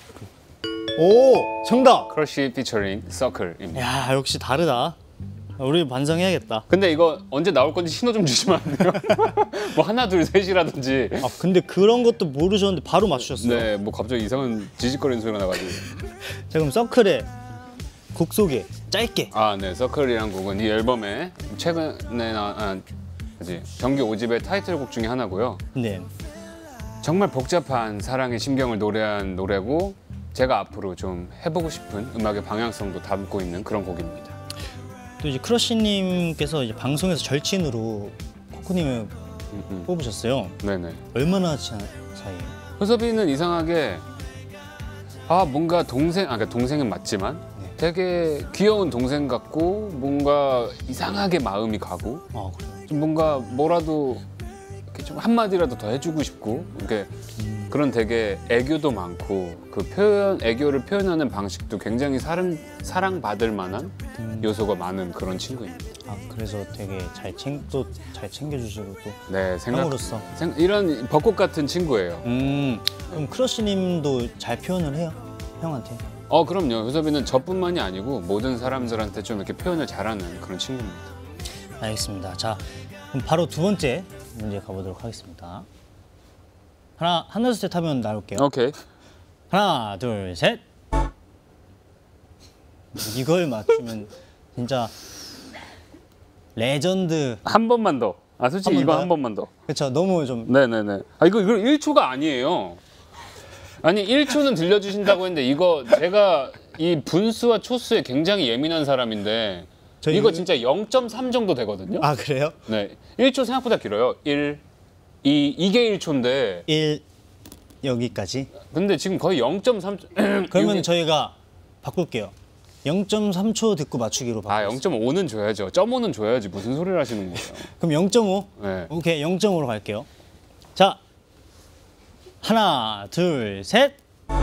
오, 정답. 크러쉬 피처링 서클입니다. 야, 역시 다르다. 우리 반성해야겠다. 근데 이거 언제 나올 건지 신호 좀 주시면 안 돼요? 뭐 하나 둘 셋이라든지. 아, 근데 그런 것도 모르셨는데 바로 맞추셨어요. 네, 뭐 갑자기 이상한 지직거리는 소리가 나가지고. 자, 그럼 서클의 곡 소개 짧게. 아, 네, 서클이란 곡은 이 앨범에 최근에 나온 아, 그지 정규 오 집의 타이틀곡 중에 하나고요. 네. 정말 복잡한 사랑의 심경을 노래한 노래고 제가 앞으로 좀 해보고 싶은 음악의 방향성도 담고 있는 그런 곡입니다. 또 이제 크러쉬님께서 이제 방송에서 절친으로 코코님을 음, 음. 뽑으셨어요. 네네. 얼마나 친한 사이예요? 효섭이는 이상하게 아 뭔가 동생 아 그러니까 동생은 맞지만 네. 되게 귀여운 동생 같고 뭔가 이상하게 마음이 가고 아, 그래요? 좀 뭔가 뭐라도 이렇게 좀 한마디라도 더 해주고 싶고 이렇게 음. 그런 되게 애교도 많고 그 표현 애교를 표현하는 방식도 굉장히 사랑 사랑받을 만한 음. 요소가 많은 그런 친구입니다. 아, 그래서 되게 잘 챙, 또 잘 챙겨주시고 또 네 생각 형으로서. 생, 이런 벚꽃 같은 친구예요. 음, 그럼 크러쉬님도 잘 표현을 해요? 형한테? 어 그럼요. 효섭이는 저뿐만이 아니고 모든 사람들한테 좀 이렇게 표현을 잘하는 그런 친구입니다. 알겠습니다. 자, 그럼 바로 두 번째 문제 가보도록 하겠습니다. 하나, 하나, 둘, 셋 하면 나올게요. 오케이. 하나, 둘, 셋. 이걸 맞추면 진짜 레전드. 한 번만 더. 아 솔직히 한 번 이거 더요? 한 번만 더. 그렇죠. 너무 좀 네네네. 아 이거 이거 일 초가 아니에요. 아니 일 초는 들려주신다고 했는데 이거 제가 이 분수와 초수에 굉장히 예민한 사람인데 저희 이거 그- 진짜 영 점 삼 정도 되거든요. 아, 그래요? 네. 일 초 생각보다 길어요. 일, 이, 이게 일 초인데 일 여기까지. 근데 지금 거의 영 점 삼 초. 그러면 이게- 저희가 바꿀게요. 영 점 삼 초 듣고 맞추기로 아 바꿔요. 영 점 오는 줘야죠. 점 오는 줘야지. 무슨 소리를 하시는 거예요. 그럼 영 점 오? 네. 오케이, 영 점 오로 갈게요. 자, 하나, 둘, 셋.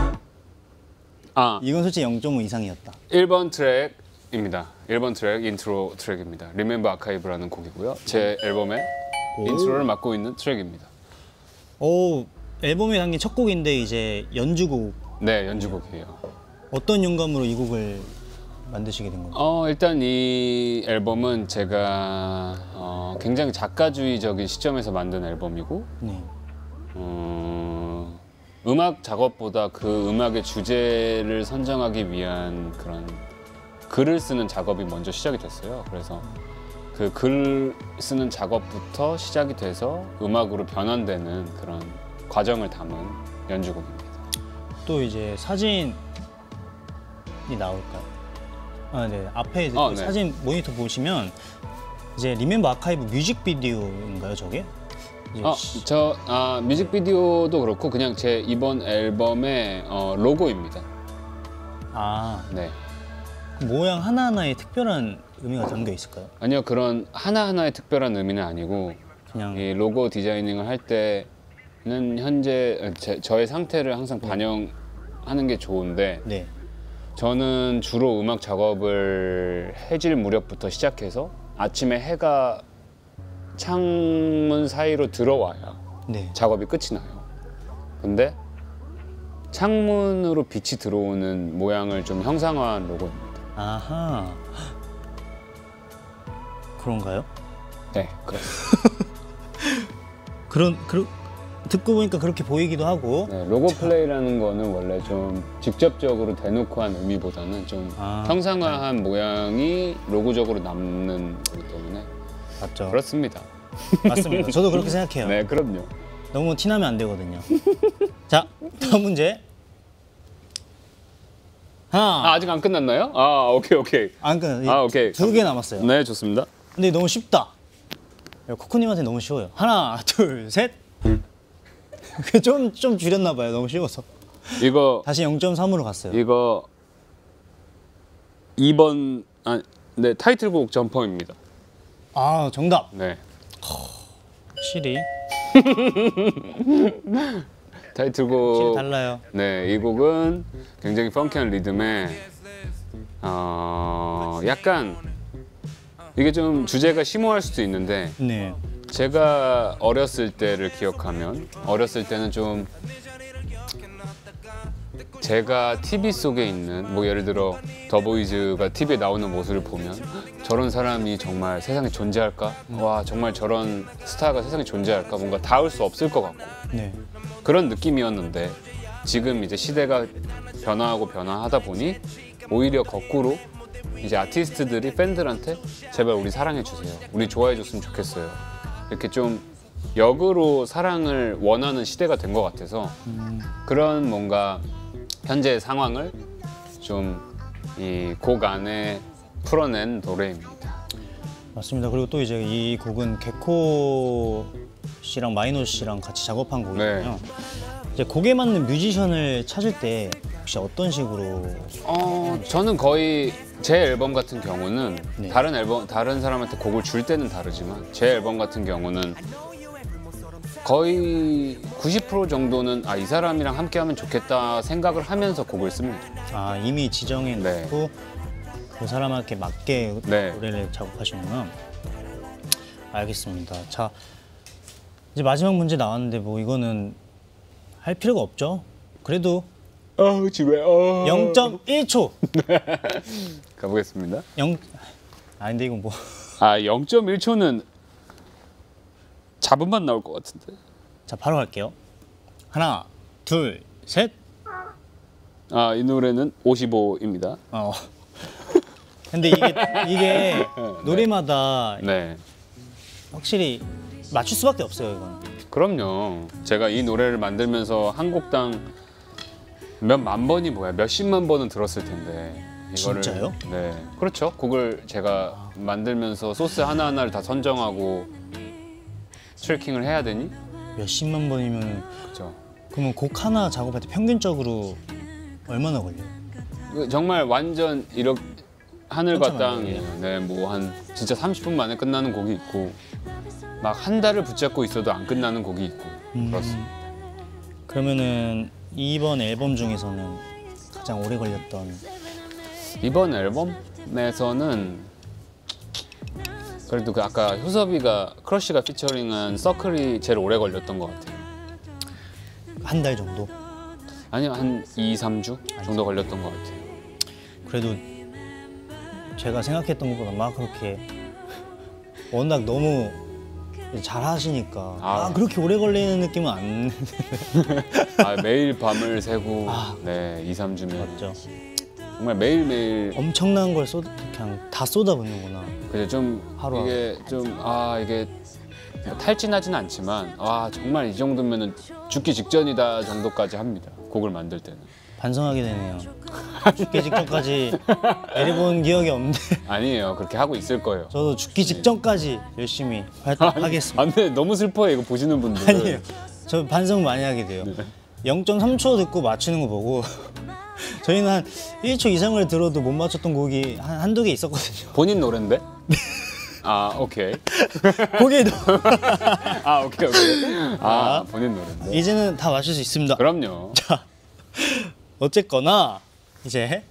아 이건 솔직히 영 점 오 이상이었다. 일 번 트랙입니다. 일 번 트랙 인트로 트랙입니다. Remember Archive라는 곡이고요. 제 앨범의 인트로를 맡고 있는 트랙입니다. 오, 앨범에 담긴 첫 곡인데 이제 연주곡. 네, 연주곡이에요. 어떤 영감으로 이 곡을 만드시게 된 건가요? 어, 일단 이 앨범은 제가 어, 굉장히 작가주의적인 시점에서 만든 앨범이고 네. 어, 음악 작업보다 그 음악의 주제를 선정하기 위한 그런 글을 쓰는 작업이 먼저 시작이 됐어요. 그래서 그 글 쓰는 작업부터 시작이 돼서 음악으로 변환되는 그런 과정을 담은 연주곡입니다. 또 이제 사진이 나올까요? 아, 네. 앞에 이제 어, 또 네. 사진 모니터 보시면 이제 리멤버 아카이브 뮤직비디오인가요, 저게? 이제 어, 시- 저 아, 뮤직비디오도 그렇고 그냥 제 이번 앨범의 어, 로고입니다. 아, 네. 그 모양 하나하나에 특별한 의미가 담겨 있을까요? 아니요, 그런 하나하나의 특별한 의미는 아니고 그냥 이 로고 디자이닝을 할 때는 현재 제, 저의 상태를 항상 반영하는 게 좋은데 네. 저는 주로 음악 작업을 해질 무렵부터 시작해서 아침에 해가 창문 사이로 들어와야 네. 작업이 끝이 나요. 근데 창문으로 빛이 들어오는 모양을 좀 형상화한 로고입니다. 아하. 그런가요? 네, 그렇습니다. 그런 그런 듣고 보니까 그렇게 보이기도 하고. 네, 로고 플레이라는 거는 원래 좀 직접적으로 대놓고 한 의미보다는 좀 아, 형상화한 모양이 로고적으로 남는 거기 때문에 맞죠. 그렇습니다. 맞습니다. 저도 그렇게 생각해요. 네, 그럼요. 너무 티나면 안 되거든요. 자, 다음 문제. 하나. 아, 아직 안 끝났나요? 아, 오케이, 오케이. 안 끝. 아, 오케이. 두 개 남았어요. 네, 좋습니다. 근데 너무 쉽다. 코코님한테 너무 쉬워요. 하나, 둘, 셋. 좀좀 줄였나 봐요. 너무 쉬워서. 이거 다시 영 점 삼으로 갔어요. 이거 이 번 아, 네, 타이틀곡 점퍼입니다. 아, 정답. 네. 확실히 타이틀곡 달라요. 네, 이 곡은 굉장히 펑키한 리듬에 어, 약간 이게 좀 주제가 심오할 수도 있는데 네. 제가 어렸을 때를 기억하면 어렸을 때는 좀 제가 티비 속에 있는 뭐 예를 들어 더보이즈가 티비에 나오는 모습을 보면 저런 사람이 정말 세상에 존재할까? 와 정말 저런 스타가 세상에 존재할까? 뭔가 닿을 수 없을 것 같고 네. 그런 느낌이었는데 지금 이제 시대가 변화하고 변화하다 보니 오히려 거꾸로 이제 아티스트들이 팬들한테 제발 우리 사랑해 주세요. 우리 좋아해 줬으면 좋겠어요. 이렇게 좀 역으로 사랑을 원하는 시대가 된 것 같아서 그런 뭔가 현재의 상황을 좀 이 곡 안에 풀어낸 노래입니다. 맞습니다. 그리고 또 이제 이 곡은 개코 씨랑 마이노 씨랑 같이 작업한 곡이거든요. 네. 이제 곡에 맞는 뮤지션을 찾을 때 혹시 어떤 식으로? 어, 저는 거의 제 앨범 같은 경우는 네. 다른 앨범 다른 사람한테 곡을 줄 때는 다르지만 제 앨범 같은 경우는 거의 구십 퍼센트 정도는 아, 이 사람이랑 함께하면 좋겠다 생각을 하면서 곡을 씁니다. 아 이미 지정해 네. 놓고 그 사람한테 맞게 네. 노래를 작업하시는구나. 알겠습니다. 자 이제 마지막 문제 나왔는데 뭐 이거는 할 필요가 없죠. 그래도 어, 집에 어. 영 점 일 초. 가보겠습니다. 영. 아 근데 이건 뭐. 아, 영 점 일 초는 잡음만 나올 것 같은데. 자 바로 갈게요. 하나, 둘, 셋. 아, 이 노래는 오십오입니다. 어. 근데 이게 이게 노래마다 네. 확실히 맞출 수밖에 없어요 이건. 그럼요. 제가 이 노래를 만들면서 한 곡당 몇만 번이 뭐야, 몇십만 번은 들었을 텐데. 이거를, 진짜요? 네. 그렇죠. 곡을 제가 만들면서 소스 하나하나를 다 선정하고 트래킹을 해야 되니? 몇십만 번이면 그렇죠. 그러면 곡 하나 작업할 때 평균적으로 얼마나 걸려요? 그 정말 완전 이렇게 하늘과 한참 땅이에요. 네, 뭐 한 진짜 삼십 분 만에 끝나는 곡이 있고 막 한 달을 붙잡고 있어도 안 끝나는 곡이 있고 음. 그렇습니다. 그러면은 이번 앨범 중에서는 가장 오래 걸렸던 이번 앨범에서는 그래도 그 아까 효섭이가 크러쉬가 피처링한 서클이 제일 오래 걸렸던 것 같아요. 한 달 정도? 아니요, 한 이, 삼 주 정도 걸렸던 것 같아요. 그래도 제가 생각했던 것보다 막 그렇게 워낙 너무 잘 하시니까 아. 아, 그렇게 오래 걸리는 느낌은 안 아, 매일 밤을 새고 아. 네, 이, 삼 주면 맞죠? 정말 매일매일 엄청난 걸 쏟, 그냥 다 쏟아붓는구나. 그죠. 좀 하루하루. 이게 좀 아 이게 탈진하진 않지만 아 정말 이 정도면은 죽기 직전이다 정도까지 합니다. 곡을 만들 때는. 반성하게 되네요. 죽기 직전까지 일해본 기억이 없는데 아니에요. 그렇게 하고 있을 거예요. 저도 죽기 직전까지 열심히 활동하겠습니다. 아, 근데 너무 슬퍼요. 이거 보시는 분들. 아니에요. 저 반성 많이 하게 돼요. 영 점 삼 초 듣고 맞추는 거 보고 저희는 한 일 초 이상을 들어도 못 맞췄던 곡이 한, 한두 개 있었거든요. 본인 노래인데? 아 오케이. 거기에도 아 오케이 오케이. 아 본인 노래인데. 이제는 다 맞출 수 있습니다. 그럼요. 자, 어쨌거나 이제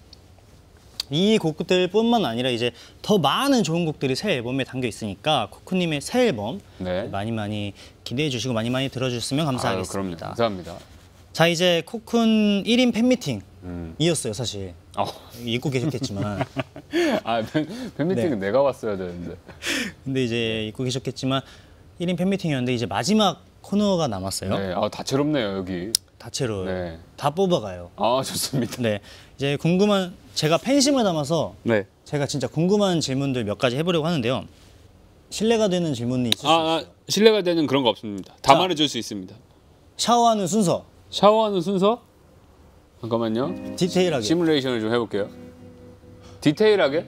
이 곡들뿐만 아니라 이제 더 많은 좋은 곡들이 새 앨범에 담겨 있으니까 코쿤님의 새 앨범 네. 많이 많이 기대해 주시고 많이 많이 들어주셨으면 아유, 그럼요. 감사하겠습니다. 감사합니다. 자 이제 코쿤 일 인 팬미팅이었어요 음. 사실. 어. 잊고 계셨겠지만 아 팬, 팬미팅은 네. 내가 왔어야 되는데. 근데 이제 잊고 계셨겠지만 일 인 팬미팅이었는데 이제 마지막 코너가 남았어요. 네. 아 다채롭네요 여기. 다채로 네. 다 뽑아가요. 아 좋습니다. 네 이제 궁금한 제가 팬심을 담아서 네. 제가 진짜 궁금한 질문들 몇 가지 해보려고 하는데요. 신뢰가 되는 질문이 있을 수 아, 있어요. 아 신뢰가 되는 그런 거 없습니다. 다 자. 말해줄 수 있습니다. 샤워하는 순서 샤워하는 순서? 잠깐만요. 디테일하게. 시뮬레이션을 좀 해볼게요. 디테일하게?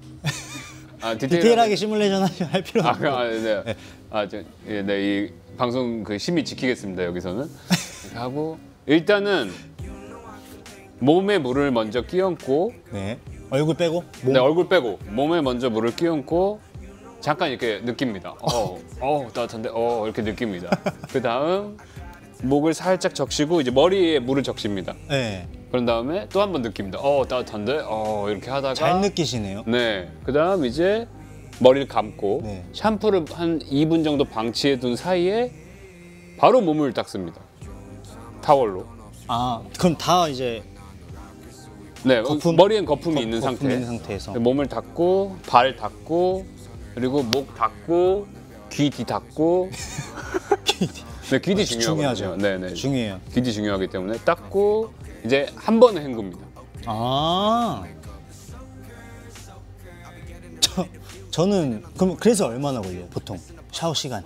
아 디테일하게. 디테일하게 시뮬레이션 하- 할 필요는 아, 없고. 그, 아 네. 아, 저, 예, 네, 이 방송 그 심의 지키겠습니다 여기서는. 이렇게 하고 일단은 몸에 물을 먼저 끼얹고, 네. 얼굴 빼고 몸. 네, 얼굴 빼고 몸에 먼저 물을 끼얹고 잠깐 이렇게 느낍니다. 어, 어 따뜻한데, 어 이렇게 느낍니다. 그 다음 목을 살짝 적시고 이제 머리에 물을 적십니다. 네. 그런 다음에 또 한 번 느낍니다. 어 따뜻한데? 어 이렇게 하다가 잘 느끼시네요. 네. 그다음 이제 머리를 감고 네. 샴푸를 한 이 분 정도 방치해 둔 사이에 바로 몸을 닦습니다. 타월로. 아 그럼 다 이제 네. 거품? 머리엔 거품이 거- 있는 거품 상태. 있는 상태에서. 몸을 닦고 발 닦고 그리고 목 닦고 귀 뒤 닦고. 네, 귀 뒤 중요하거든요. 중요하죠. 네, 네. 중요해요. 귀 뒤 중요하기 때문에 닦고 이제 한 번은 헹굽니다. 아. 저 저는 그럼 그래서 얼마나 걸려요? 보통 샤워 시간?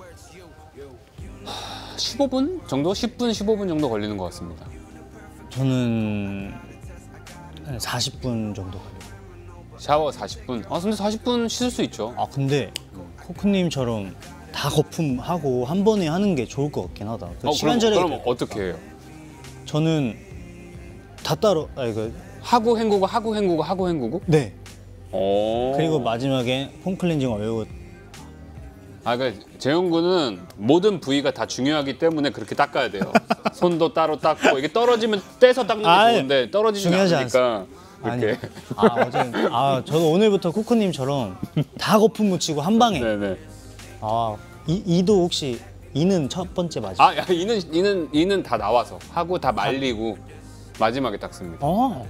십오 분 정도? 십 분, 십오 분 정도 걸리는 것 같습니다. 저는 한 사십 분 정도 걸려요. 샤워 사십 분. 아, 근데 사십 분 씻을 수 있죠. 아 근데 코크님처럼 다 거품하고 한 번에 하는 게 좋을 것 같긴 하다. 그 어, 시간 그럼, 절약이 그럼 될 것 어떻게 같다. 해요? 저는 다 따로 아 이거 하고 헹구고 하고 헹구고 하고 헹구고? 네. 오. 그리고 마지막에 폼 클렌징 얼고 아, 그러니까 재용 군은 모든 부위가 다 중요하기 때문에 그렇게 닦아야 돼요. 손도 따로 닦고 이게 떨어지면 떼서 닦는 게 아이, 좋은데 떨어지지 중요하지 않으니까 아니. 이렇게. 아 어제 아 저도 오늘부터 코크님처럼 다 거품 묻히고 한 방에. 네네. 아 이, 이도 혹시 이는 첫 번째 맞아요? 아, 야, 이는 이는 이는 다 나와서 하고 다 말리고 마지막에 닦습니다. 아.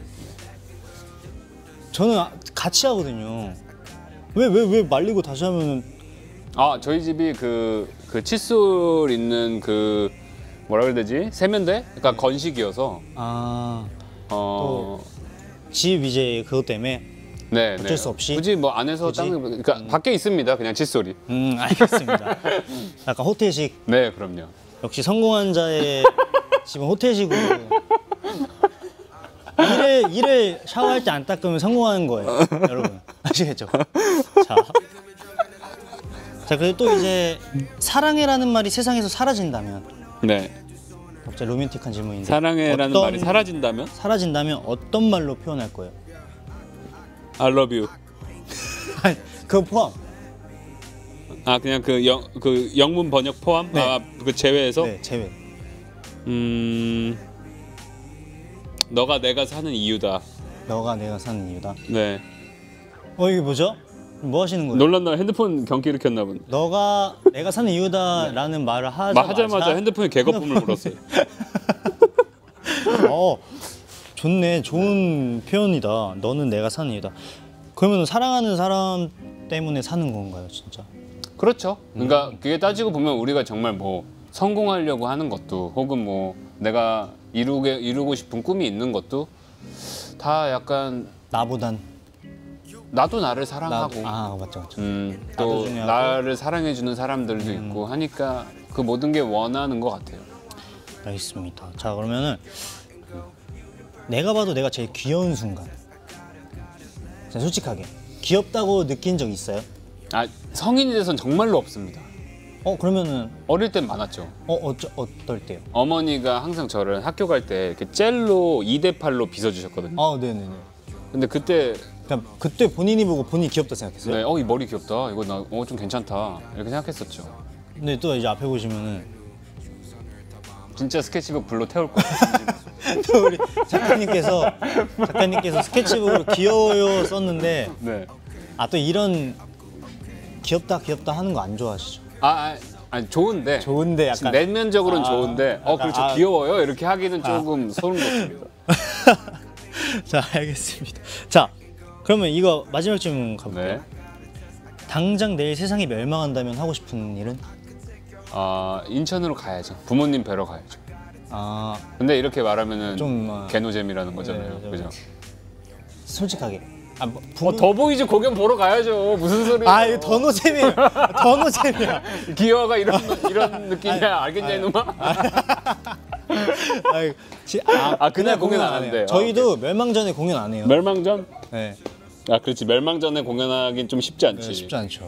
저는 아- 같이 하거든요. 왜 왜 왜 말리고 다시 하면은 아, 저희 집이 그, 그 칫솔 있는 그 뭐라 그래야 되지? 세면대? 그러니까 건식이어서 아. 어, 집 이제 그것 때문에 네, 어쩔 네. 수 없이? 굳이 뭐 안에서 굳이? 닦는 그러니까 밖에 있습니다. 그냥 칫솔이. 음 알겠습니다. 약간 호텔식 네, 그럼요. 역시 성공한 자의 집은 호텔식으로 이를 이를 샤워할 때 안 닦으면 성공하는 거예요, 여러분 아시겠죠? 자, 자 그리고 또 이제 사랑해라는 말이 세상에서 사라진다면 네. 갑자기 로맨틱한 질문인데 사랑해라는 어떤- 말이 사라진다면 사라진다면 어떤 말로 표현할 거예요? I love you. 아니, 그거 포함. 아, 그냥 그 영 그 영문 번역 포함? 네. 아, 그 제외해서? 네, 제외. 음. 너가 내가 사는 이유다. 너가 내가 사는 이유다. 네. 어 이게 뭐죠? 뭐 하시는 거예요? 놀랐나? 핸드폰 경기를 켰나 본데. 너가 내가 사는 이유다라는 말을 하자마자, 막 하자마자 핸드폰에 개거품을 물었어요. 어 좋네, 좋은 표현이다. 너는 내가 사는 이유다. 그러면 사랑하는 사람 때문에 사는 건가요, 진짜? 그렇죠. 그러니까 그게 따지고 보면 우리가 정말 뭐 성공하려고 하는 것도 혹은 뭐 내가 이루게 이루고 싶은 꿈이 있는 것도 다 약간 나보단 나도 나를 나. 사랑하고 아 맞죠, 맞죠. 음, 나도 또 중요하고. 나를 사랑해 주는 사람들도 있고 하니까 그 모든 게 원하는 것 같아요. 알겠습니다. 자 그러면은 내가 봐도 내가 제일 귀여운 순간. 자, 솔직하게 귀엽다고 느낀 적 있어요? 아, 성인이 돼선 정말로 없습니다. 어 그러면은 어릴 땐 많았죠. 어 어쩌, 어떨 때요? 어머니가 항상 저를 학교 갈 때 이렇게 젤로 이 대 팔로 빗어주셨거든요. 아 네네네. 근데 그때 그냥 그때 본인이 보고 본인이 귀엽다 생각했어요? 네, 어, 이 머리 귀엽다. 이거 나 어 좀 괜찮다. 이렇게 생각했었죠. 근데 또 이제 앞에 보시면은 진짜 스케치북 불로 태울 거예요. 또 우리 작가님께서 작가님께서 스케치북으로 귀여워요 썼는데 네. 아 또 이런 귀엽다 귀엽다 하는 거 안 좋아하시죠? 아, 아, 아니 좋은데. 좋은데 약간 내면적으로는 아, 좋은데 어 약간, 그렇죠 아. 귀여워요 이렇게 하기는 조금 소름 돋습니다. 자 알겠습니다. 자 그러면 이거 마지막 질문 가볼게요. 네. 당장 내일 세상이 멸망한다면 하고 싶은 일은? 아 인천으로 가야죠. 부모님 뵈러 가야죠. 아 근데 이렇게 말하면은 좀, 어, 개노잼이라는 거잖아요. 네, 그죠? 솔직하게 아, 뭐, 어, 더보이즈 공연 보러 가야죠. 무슨 소리야? 아 이거 더 노잼이에요. 더 노잼이야. 기어가 이런 이런 느낌이야. 알겠냐 이놈아? 아이, 지, 아, 아, 그날 공연 안 해요. 한대요. 저희도 멸망전에 공연 안 해요. 멸망전? 네, 아 그렇지. 멸망전에 공연하긴 좀 쉽지 않지. 네, 쉽지 않죠.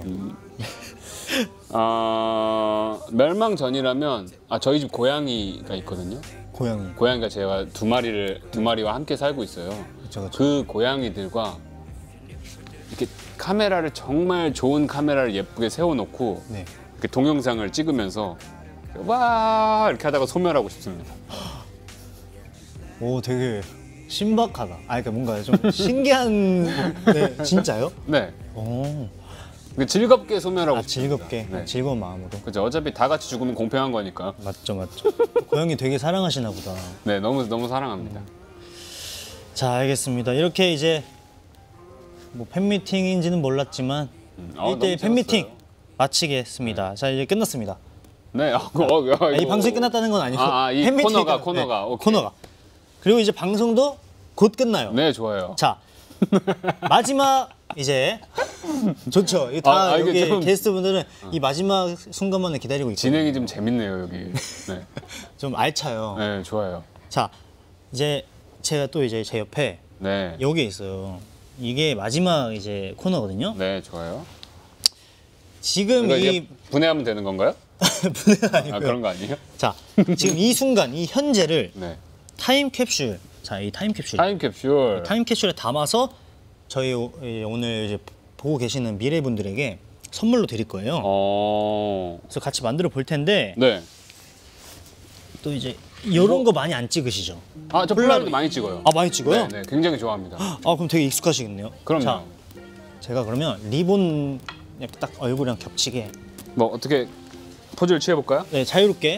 아 멸망전이라면 아 저희 집 고양이가 있거든요. 고양이. 고양이가 제가 두 마리를 두 마리와 함께 살고 있어요. 그쵸, 그쵸. 그 고양이들과 이렇게 카메라를 정말 좋은 카메라를 예쁘게 세워놓고 네. 이렇게 동영상을 찍으면서 와 이렇게 하다가 소멸하고 싶습니다. 오 되게 신박하다. 아, 그러니까 뭔가 좀 신기한. 네, 진짜요? 네. 오. 그 즐겁게 소멸하고 아, 싶습니다. 즐겁게, 네. 즐거운 마음으로. 그죠. 어차피 다 같이 죽으면 공평한 거니까. 맞죠, 맞죠. 고양이 되게 사랑하시나 보다. 네, 너무 너무 사랑합니다. 자, 알겠습니다. 이렇게 이제 뭐 팬미팅인지는 몰랐지만 음, 아, 일 대일 너무 팬미팅 재밌어요. 마치겠습니다. 자, 이제 끝났습니다. 네. 아, 어, 야, 아, 이 이거- 방송이 끝났다는 건 아니고 아, 아, 이 팬미팅이 코너가 끝났- 코너가 네, 오케이. 코너가. 그리고 이제 방송도 곧 끝나요. 네, 좋아요. 자, 마지막 이제 좋죠. 이다 아, 아, 이게 여기 좀- 게스트분들은 이 마지막 순간만을 기다리고 있거든요. 진행이 좀 재밌네요, 여기. 네. 좀 알차요. 네, 좋아요. 자, 이제 제가 또 이제 제 옆에 네. 여기에 있어요. 이게 마지막 이제 코너거든요. 네, 좋아요. 지금 이거 이 이제 분해하면 되는 건가요? 분해가 아니고요. 아, 그런 거 아니에요? 자, 지금 이 순간, 이 현재를 네. 타임 캡슐. 자, 이 타임 캡슐. 타임 캡슐. 타임 캡슐에 담아서 저희 오- 이 오늘 이제 보고 계시는 미래 분들에게 선물로 드릴 거예요. 어. 그래서 같이 만들어 볼 텐데 네. 또 이제 이런 거 많이 안 찍으시죠? 아, 저 폴라로이드 많이 찍어요. 아, 많이 찍어요? 네, 네, 굉장히 좋아합니다. 아, 그럼 되게 익숙하시겠네요. 그럼요. 자, 제가 그러면 리본 이렇게 딱 얼굴이랑 겹치게 뭐 어떻게 포즈를 취해 볼까요? 네, 자유롭게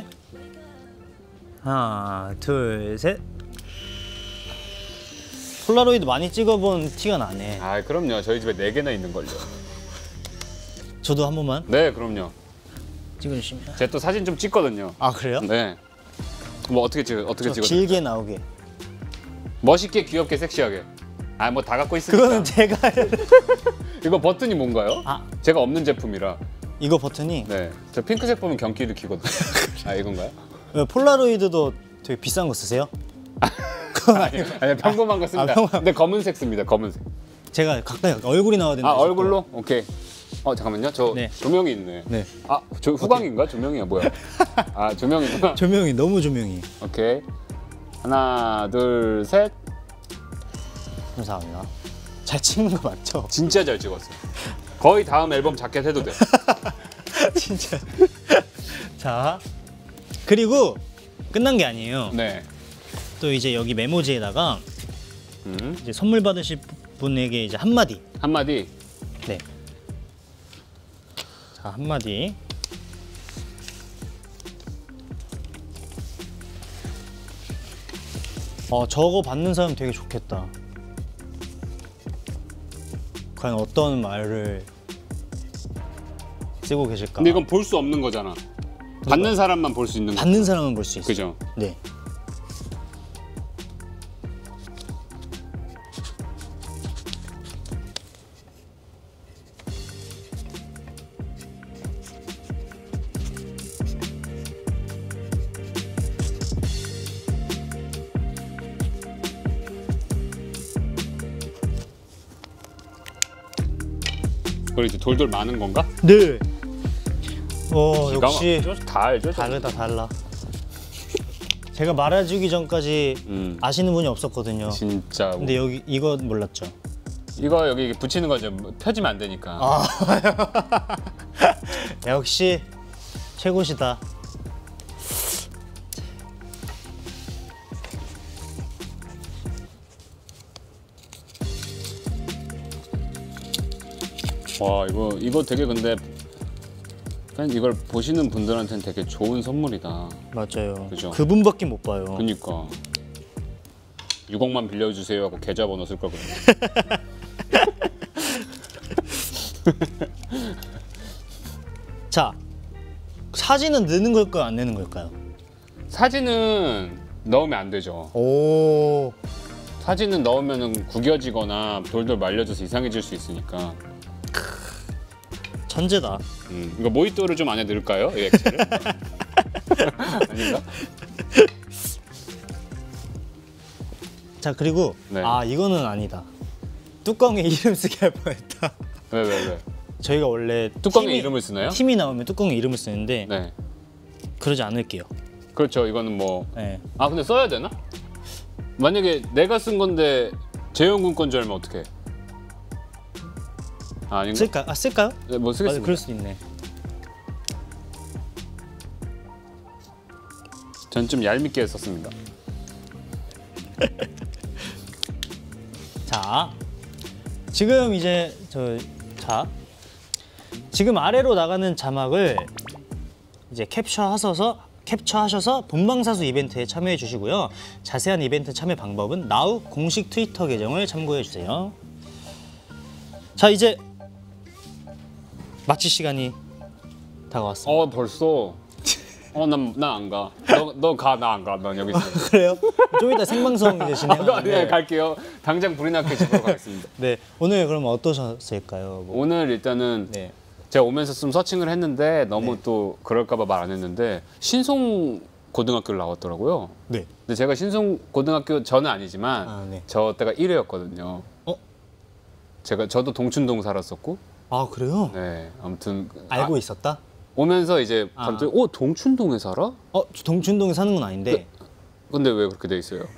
하나, 둘, 셋. 폴라로이드 많이 찍어본 티가 나네. 아, 그럼요. 저희 집에 네 개나 있는 걸요. 저도 한 번만 네, 그럼요. 찍어주시면. 제가 또 사진 좀 찍거든요. 아, 그래요? 네. 뭐 어떻게 찍어? 어떻게 저 찍어? 길게 나오게. 멋있게, 귀엽게, 섹시하게. 아, 뭐 다 갖고 있으니까. 그거는 제가 이거 버튼이 뭔가요? 아. 제가 없는 제품이라. 이거 버튼이 네. 저 핑크색 보면 경기를 키거든요. 아, 이건가요? 왜 폴라로이드도 되게 비싼 거 쓰세요? 그건 아니, 아니고 아니 평범한 거 씁니다. 아, 평범한- 근데 검은색 씁니다. 검은색. 제가 가까이 얼굴이 나와야 된다. 아, 얼굴로? 오케이. 어, 잠깐만요. 저 네. 조명이 있네. 네. 아, 저 후광인가? 조명이야, 뭐야? 아, 조명이구나. 조명이 너무 조명이. 오케이. 하나, 둘, 셋. 감사합니다. 잘 찍는 거 맞죠? 진짜 잘 찍었어요. 거의 다음 앨범 자켓 해도 돼. 진짜. 자, 그리고 끝난 게 아니에요. 네. 또 이제 여기 메모지에다가 음. 이제 선물 받으실 분에게 이제 한마디. 한마디. 네. 자, 한마디. 어, 저거 받는 사람 되게 좋겠다. 과연 어떤 말을 쓰고 계실까? 근데 이건 볼 수 없는 거잖아. 받는 사람만 볼 수 있는 거. 받는 사람은 볼 수 있어요. 그죠? 네. 그리고 이제 돌돌 많은 건가? 네. 어, 기가 역시 막히죠? 다 알죠? 저거? 다르다 달라. 제가 말해주기 전까지 음. 아시는 분이 없었거든요. 진짜. 근데 여기 이거 몰랐죠? 이거 여기 붙이는 거죠. 펴지면 안 되니까. 아, 역시 최고시다. 와, 이거 이거 되게 근데 팬 이걸 보시는 분들한테는 되게 좋은 선물이다. 맞아요. 그죠? 그분밖에 못 봐요. 그니까 육억만 빌려주세요 하고 계좌번호 쓸 거거든요. 자, 사진은 넣는 걸까요, 안 넣는 걸까요? 사진은 넣으면 안 되죠. 오, 사진은 넣으면 구겨지거나 돌돌 말려져서 이상해질 수 있으니까. 천재다. 음, 이거 모히또를 좀 안에 넣을까요? 이 액체를? 아닌가? 자, 그리고 네. 아, 이거는 아니다. 뚜껑에 이름 쓰게 할 뻔했다. 왜 왜 왜? 저희가 원래 뚜껑에 팀이- 이름을 쓰나요? 팀이 나오면 뚜껑에 이름을 쓰는데 네. 그러지 않을게요. 그렇죠. 이거는 뭐. 네. 아 근데 써야 되나? 만약에 내가 쓴 건데 재영군 건 줄 알면 어떡해? 아, 아닌가? 쓸까? 아, 쓸까요? 네, 뭐 맞아, 쓰겠습니다. 그럴 수도 있네. 전 좀 얄밉게 썼습니다. 자, 지금 이제 저 자, 지금 아래로 나가는 자막을 이제 캡처하셔서 캡처하셔서 본방사수 이벤트에 참여해 주시고요. 자세한 이벤트 참여 방법은 나우 공식 트위터 계정을 참고해 주세요. 자, 이제 마칠 시간이 다가왔습니다. 어 벌써. 어 난 나 안 가. 너 너 가 나 안 가. 난 여기 있어. 그래요? 좀 이따 생방송 이제 진행하는데. 네, 갈게요. 당장 불이 나게 집으로 가겠습니다. 네, 오늘 그럼 어떠셨을까요? 뭐. 오늘 일단은 네. 제가 오면서 좀 서칭을 했는데 너무 네. 또 그럴까봐 말 안 했는데 신송 고등학교를 나왔더라고요. 네. 근데 제가 신송 고등학교 저는 아니지만 아, 네. 저 때가 일 회였거든요. 어? 제가 저도 동춘동 살았었고. 아, 그래요? 네, 아무튼 알고 아, 있었다? 오면서 이제 아. 갑자기 어 동춘동에 살아? 어, 동춘동에 사는 건 아닌데 근데 왜 그렇게 돼 있어요?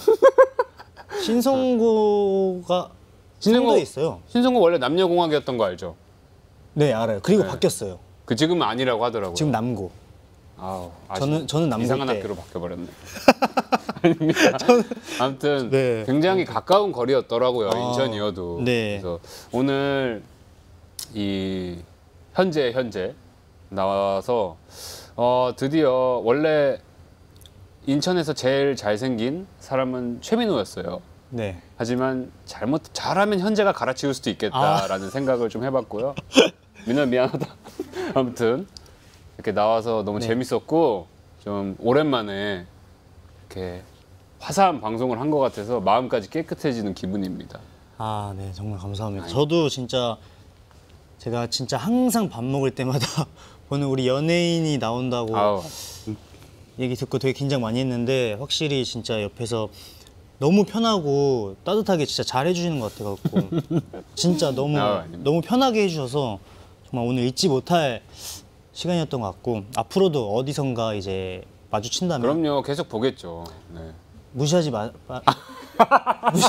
신성고가 신성고- 성도에 있어요. 신송고 원래 남녀공학이었던 거 알죠? 네, 알아요. 그리고 네. 바뀌었어요. 그 지금은 아니라고 하더라고요. 지금 남고. 아우, 저는- 저는 남고 이상한 때. 학교로 바뀌어버렸네. 아닙니다. 아무튼 네. 굉장히 가까운 거리였더라고요. 아, 인천이어도. 네. 그래서 오늘 이 현재 현재 나와서 어, 드디어 원래 인천에서 제일 잘생긴 사람은 최민호였어요. 네. 하지만 잘못 잘하면 현재가 갈아치울 수도 있겠다라는 생각을 좀 해봤고요. 민호 미안하다. 아무튼 이렇게 나와서 너무 네. 재밌었고 좀 오랜만에 이렇게 화사한 방송을 한 것 같아서 마음까지 깨끗해지는 기분입니다. 아, 네, 정말 감사합니다. 저도 진짜 제가 진짜 항상 밥 먹을 때마다 보는 우리 연예인이 나온다고 아우, 얘기 듣고 되게 긴장 많이 했는데 확실히 진짜 옆에서 너무 편하고 따뜻하게 진짜 잘 해주시는 것 같아갖고 진짜 너무 아, 아닙니다. 너무 편하게 해주셔서 정말 오늘 잊지 못할 시간이었던 것 같고 앞으로도 어디선가 이제 마주친다면 그럼요. 계속 보겠죠. 네. 무시하지 마. 마 무시.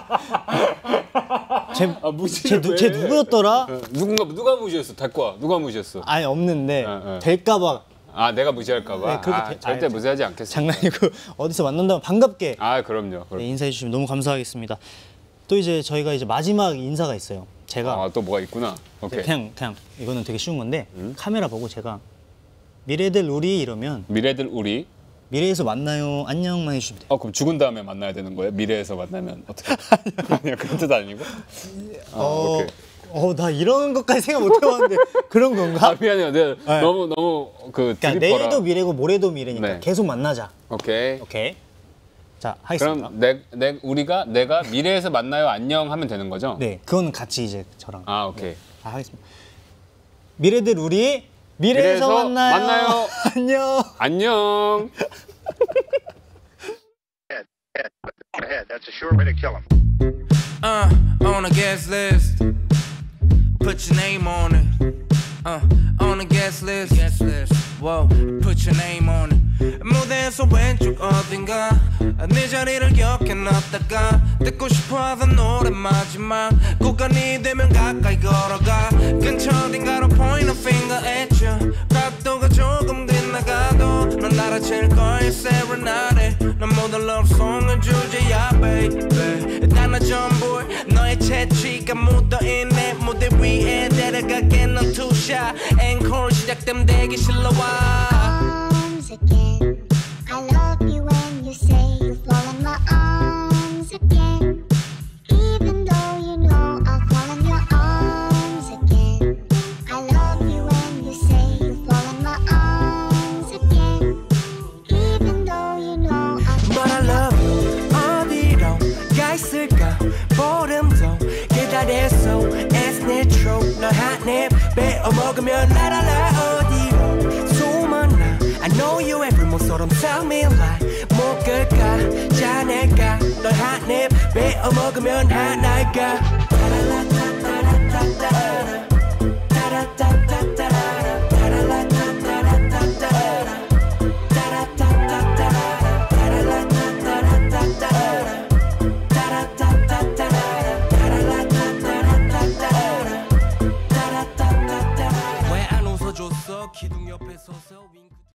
제, 아, 무시. 제, 누, 제 누구였더라? 누군가 누가 무시했어? 대과 누가 무시했어? 아니 없는데 어, 어. 될까봐 아 내가 무시할까봐. 네, 그렇게 아, 돼- 절대 아, 무시하지 않겠습니다. 장난이고 어디서 만난다면 반갑게 아 그럼요. 그럼. 네, 인사해 주시면 너무 감사하겠습니다. 또 이제 저희가 이제 마지막 인사가 있어요. 제가 아 또 뭐가 있구나. 오케이. 그냥 그냥 이거는 되게 쉬운 건데 카메라 보고 제가 미래들 우리 이러면 미래들 우리. 미래에서 만나요 안녕만 해주시면 돼요. 어 그럼 죽은 다음에 만나야 되는 거예요? 미래에서 만나면 어떻게? 아니야 그런 뜻 아니고? 아, 어, 오케이. 어, 나 이런 것까지 생각 못 해봤는데 그런 건가? 아 미안해요. 내가 네. 너무 너무 그 그러니까 드립거라. 내일도 미래고 모레도 미래니까 네. 계속 만나자. 오케이. 오케이. 자 하겠습니다. 그럼 내, 내 우리가 내가 미래에서 만나요 안녕 하면 되는 거죠? 네, 그거는 같이 이제 저랑 아 오케이. 아, 하겠습니다. 미래들 우리 미래에서, 미래에서 만나요. 만나요. 안녕. 안녕. Head. That's a sure way to kill him. Uh, on a guest list. Put your name on it. Uh, on a guest list. Guest list. Whoa, put your name on it. 무대에서 왼쪽 어딘가 네 자리를 기억해 놨다가 듣고 싶어 하던 노래 마지막 구간이 되면 가까이 걸어가 근처 어딘가로 point a finger at you 각도가 조금 빗나가도 넌 알아챌 거야 serenade 난 모든 love song을 주제야 baby 일단 나 전부 너의 채취가 묻어있네 무대 위에 데려가게 넌 투샷 앵콜 시작되면 대기실로 와 arms again. I love you when you say you fall in my arms again. Even though you know I'll fall in your arms again. I love you when you say you fall in my arms again. Even though you know I'll But I love you 어디로 가 있을까 보름도 기다렸어 It's natural 널 한입 베어 먹으면 날아라 어디로 소문나 I know you every 모처럼 tell me lie 못 끌까 자네가 널 한입 베어 먹으면 하나가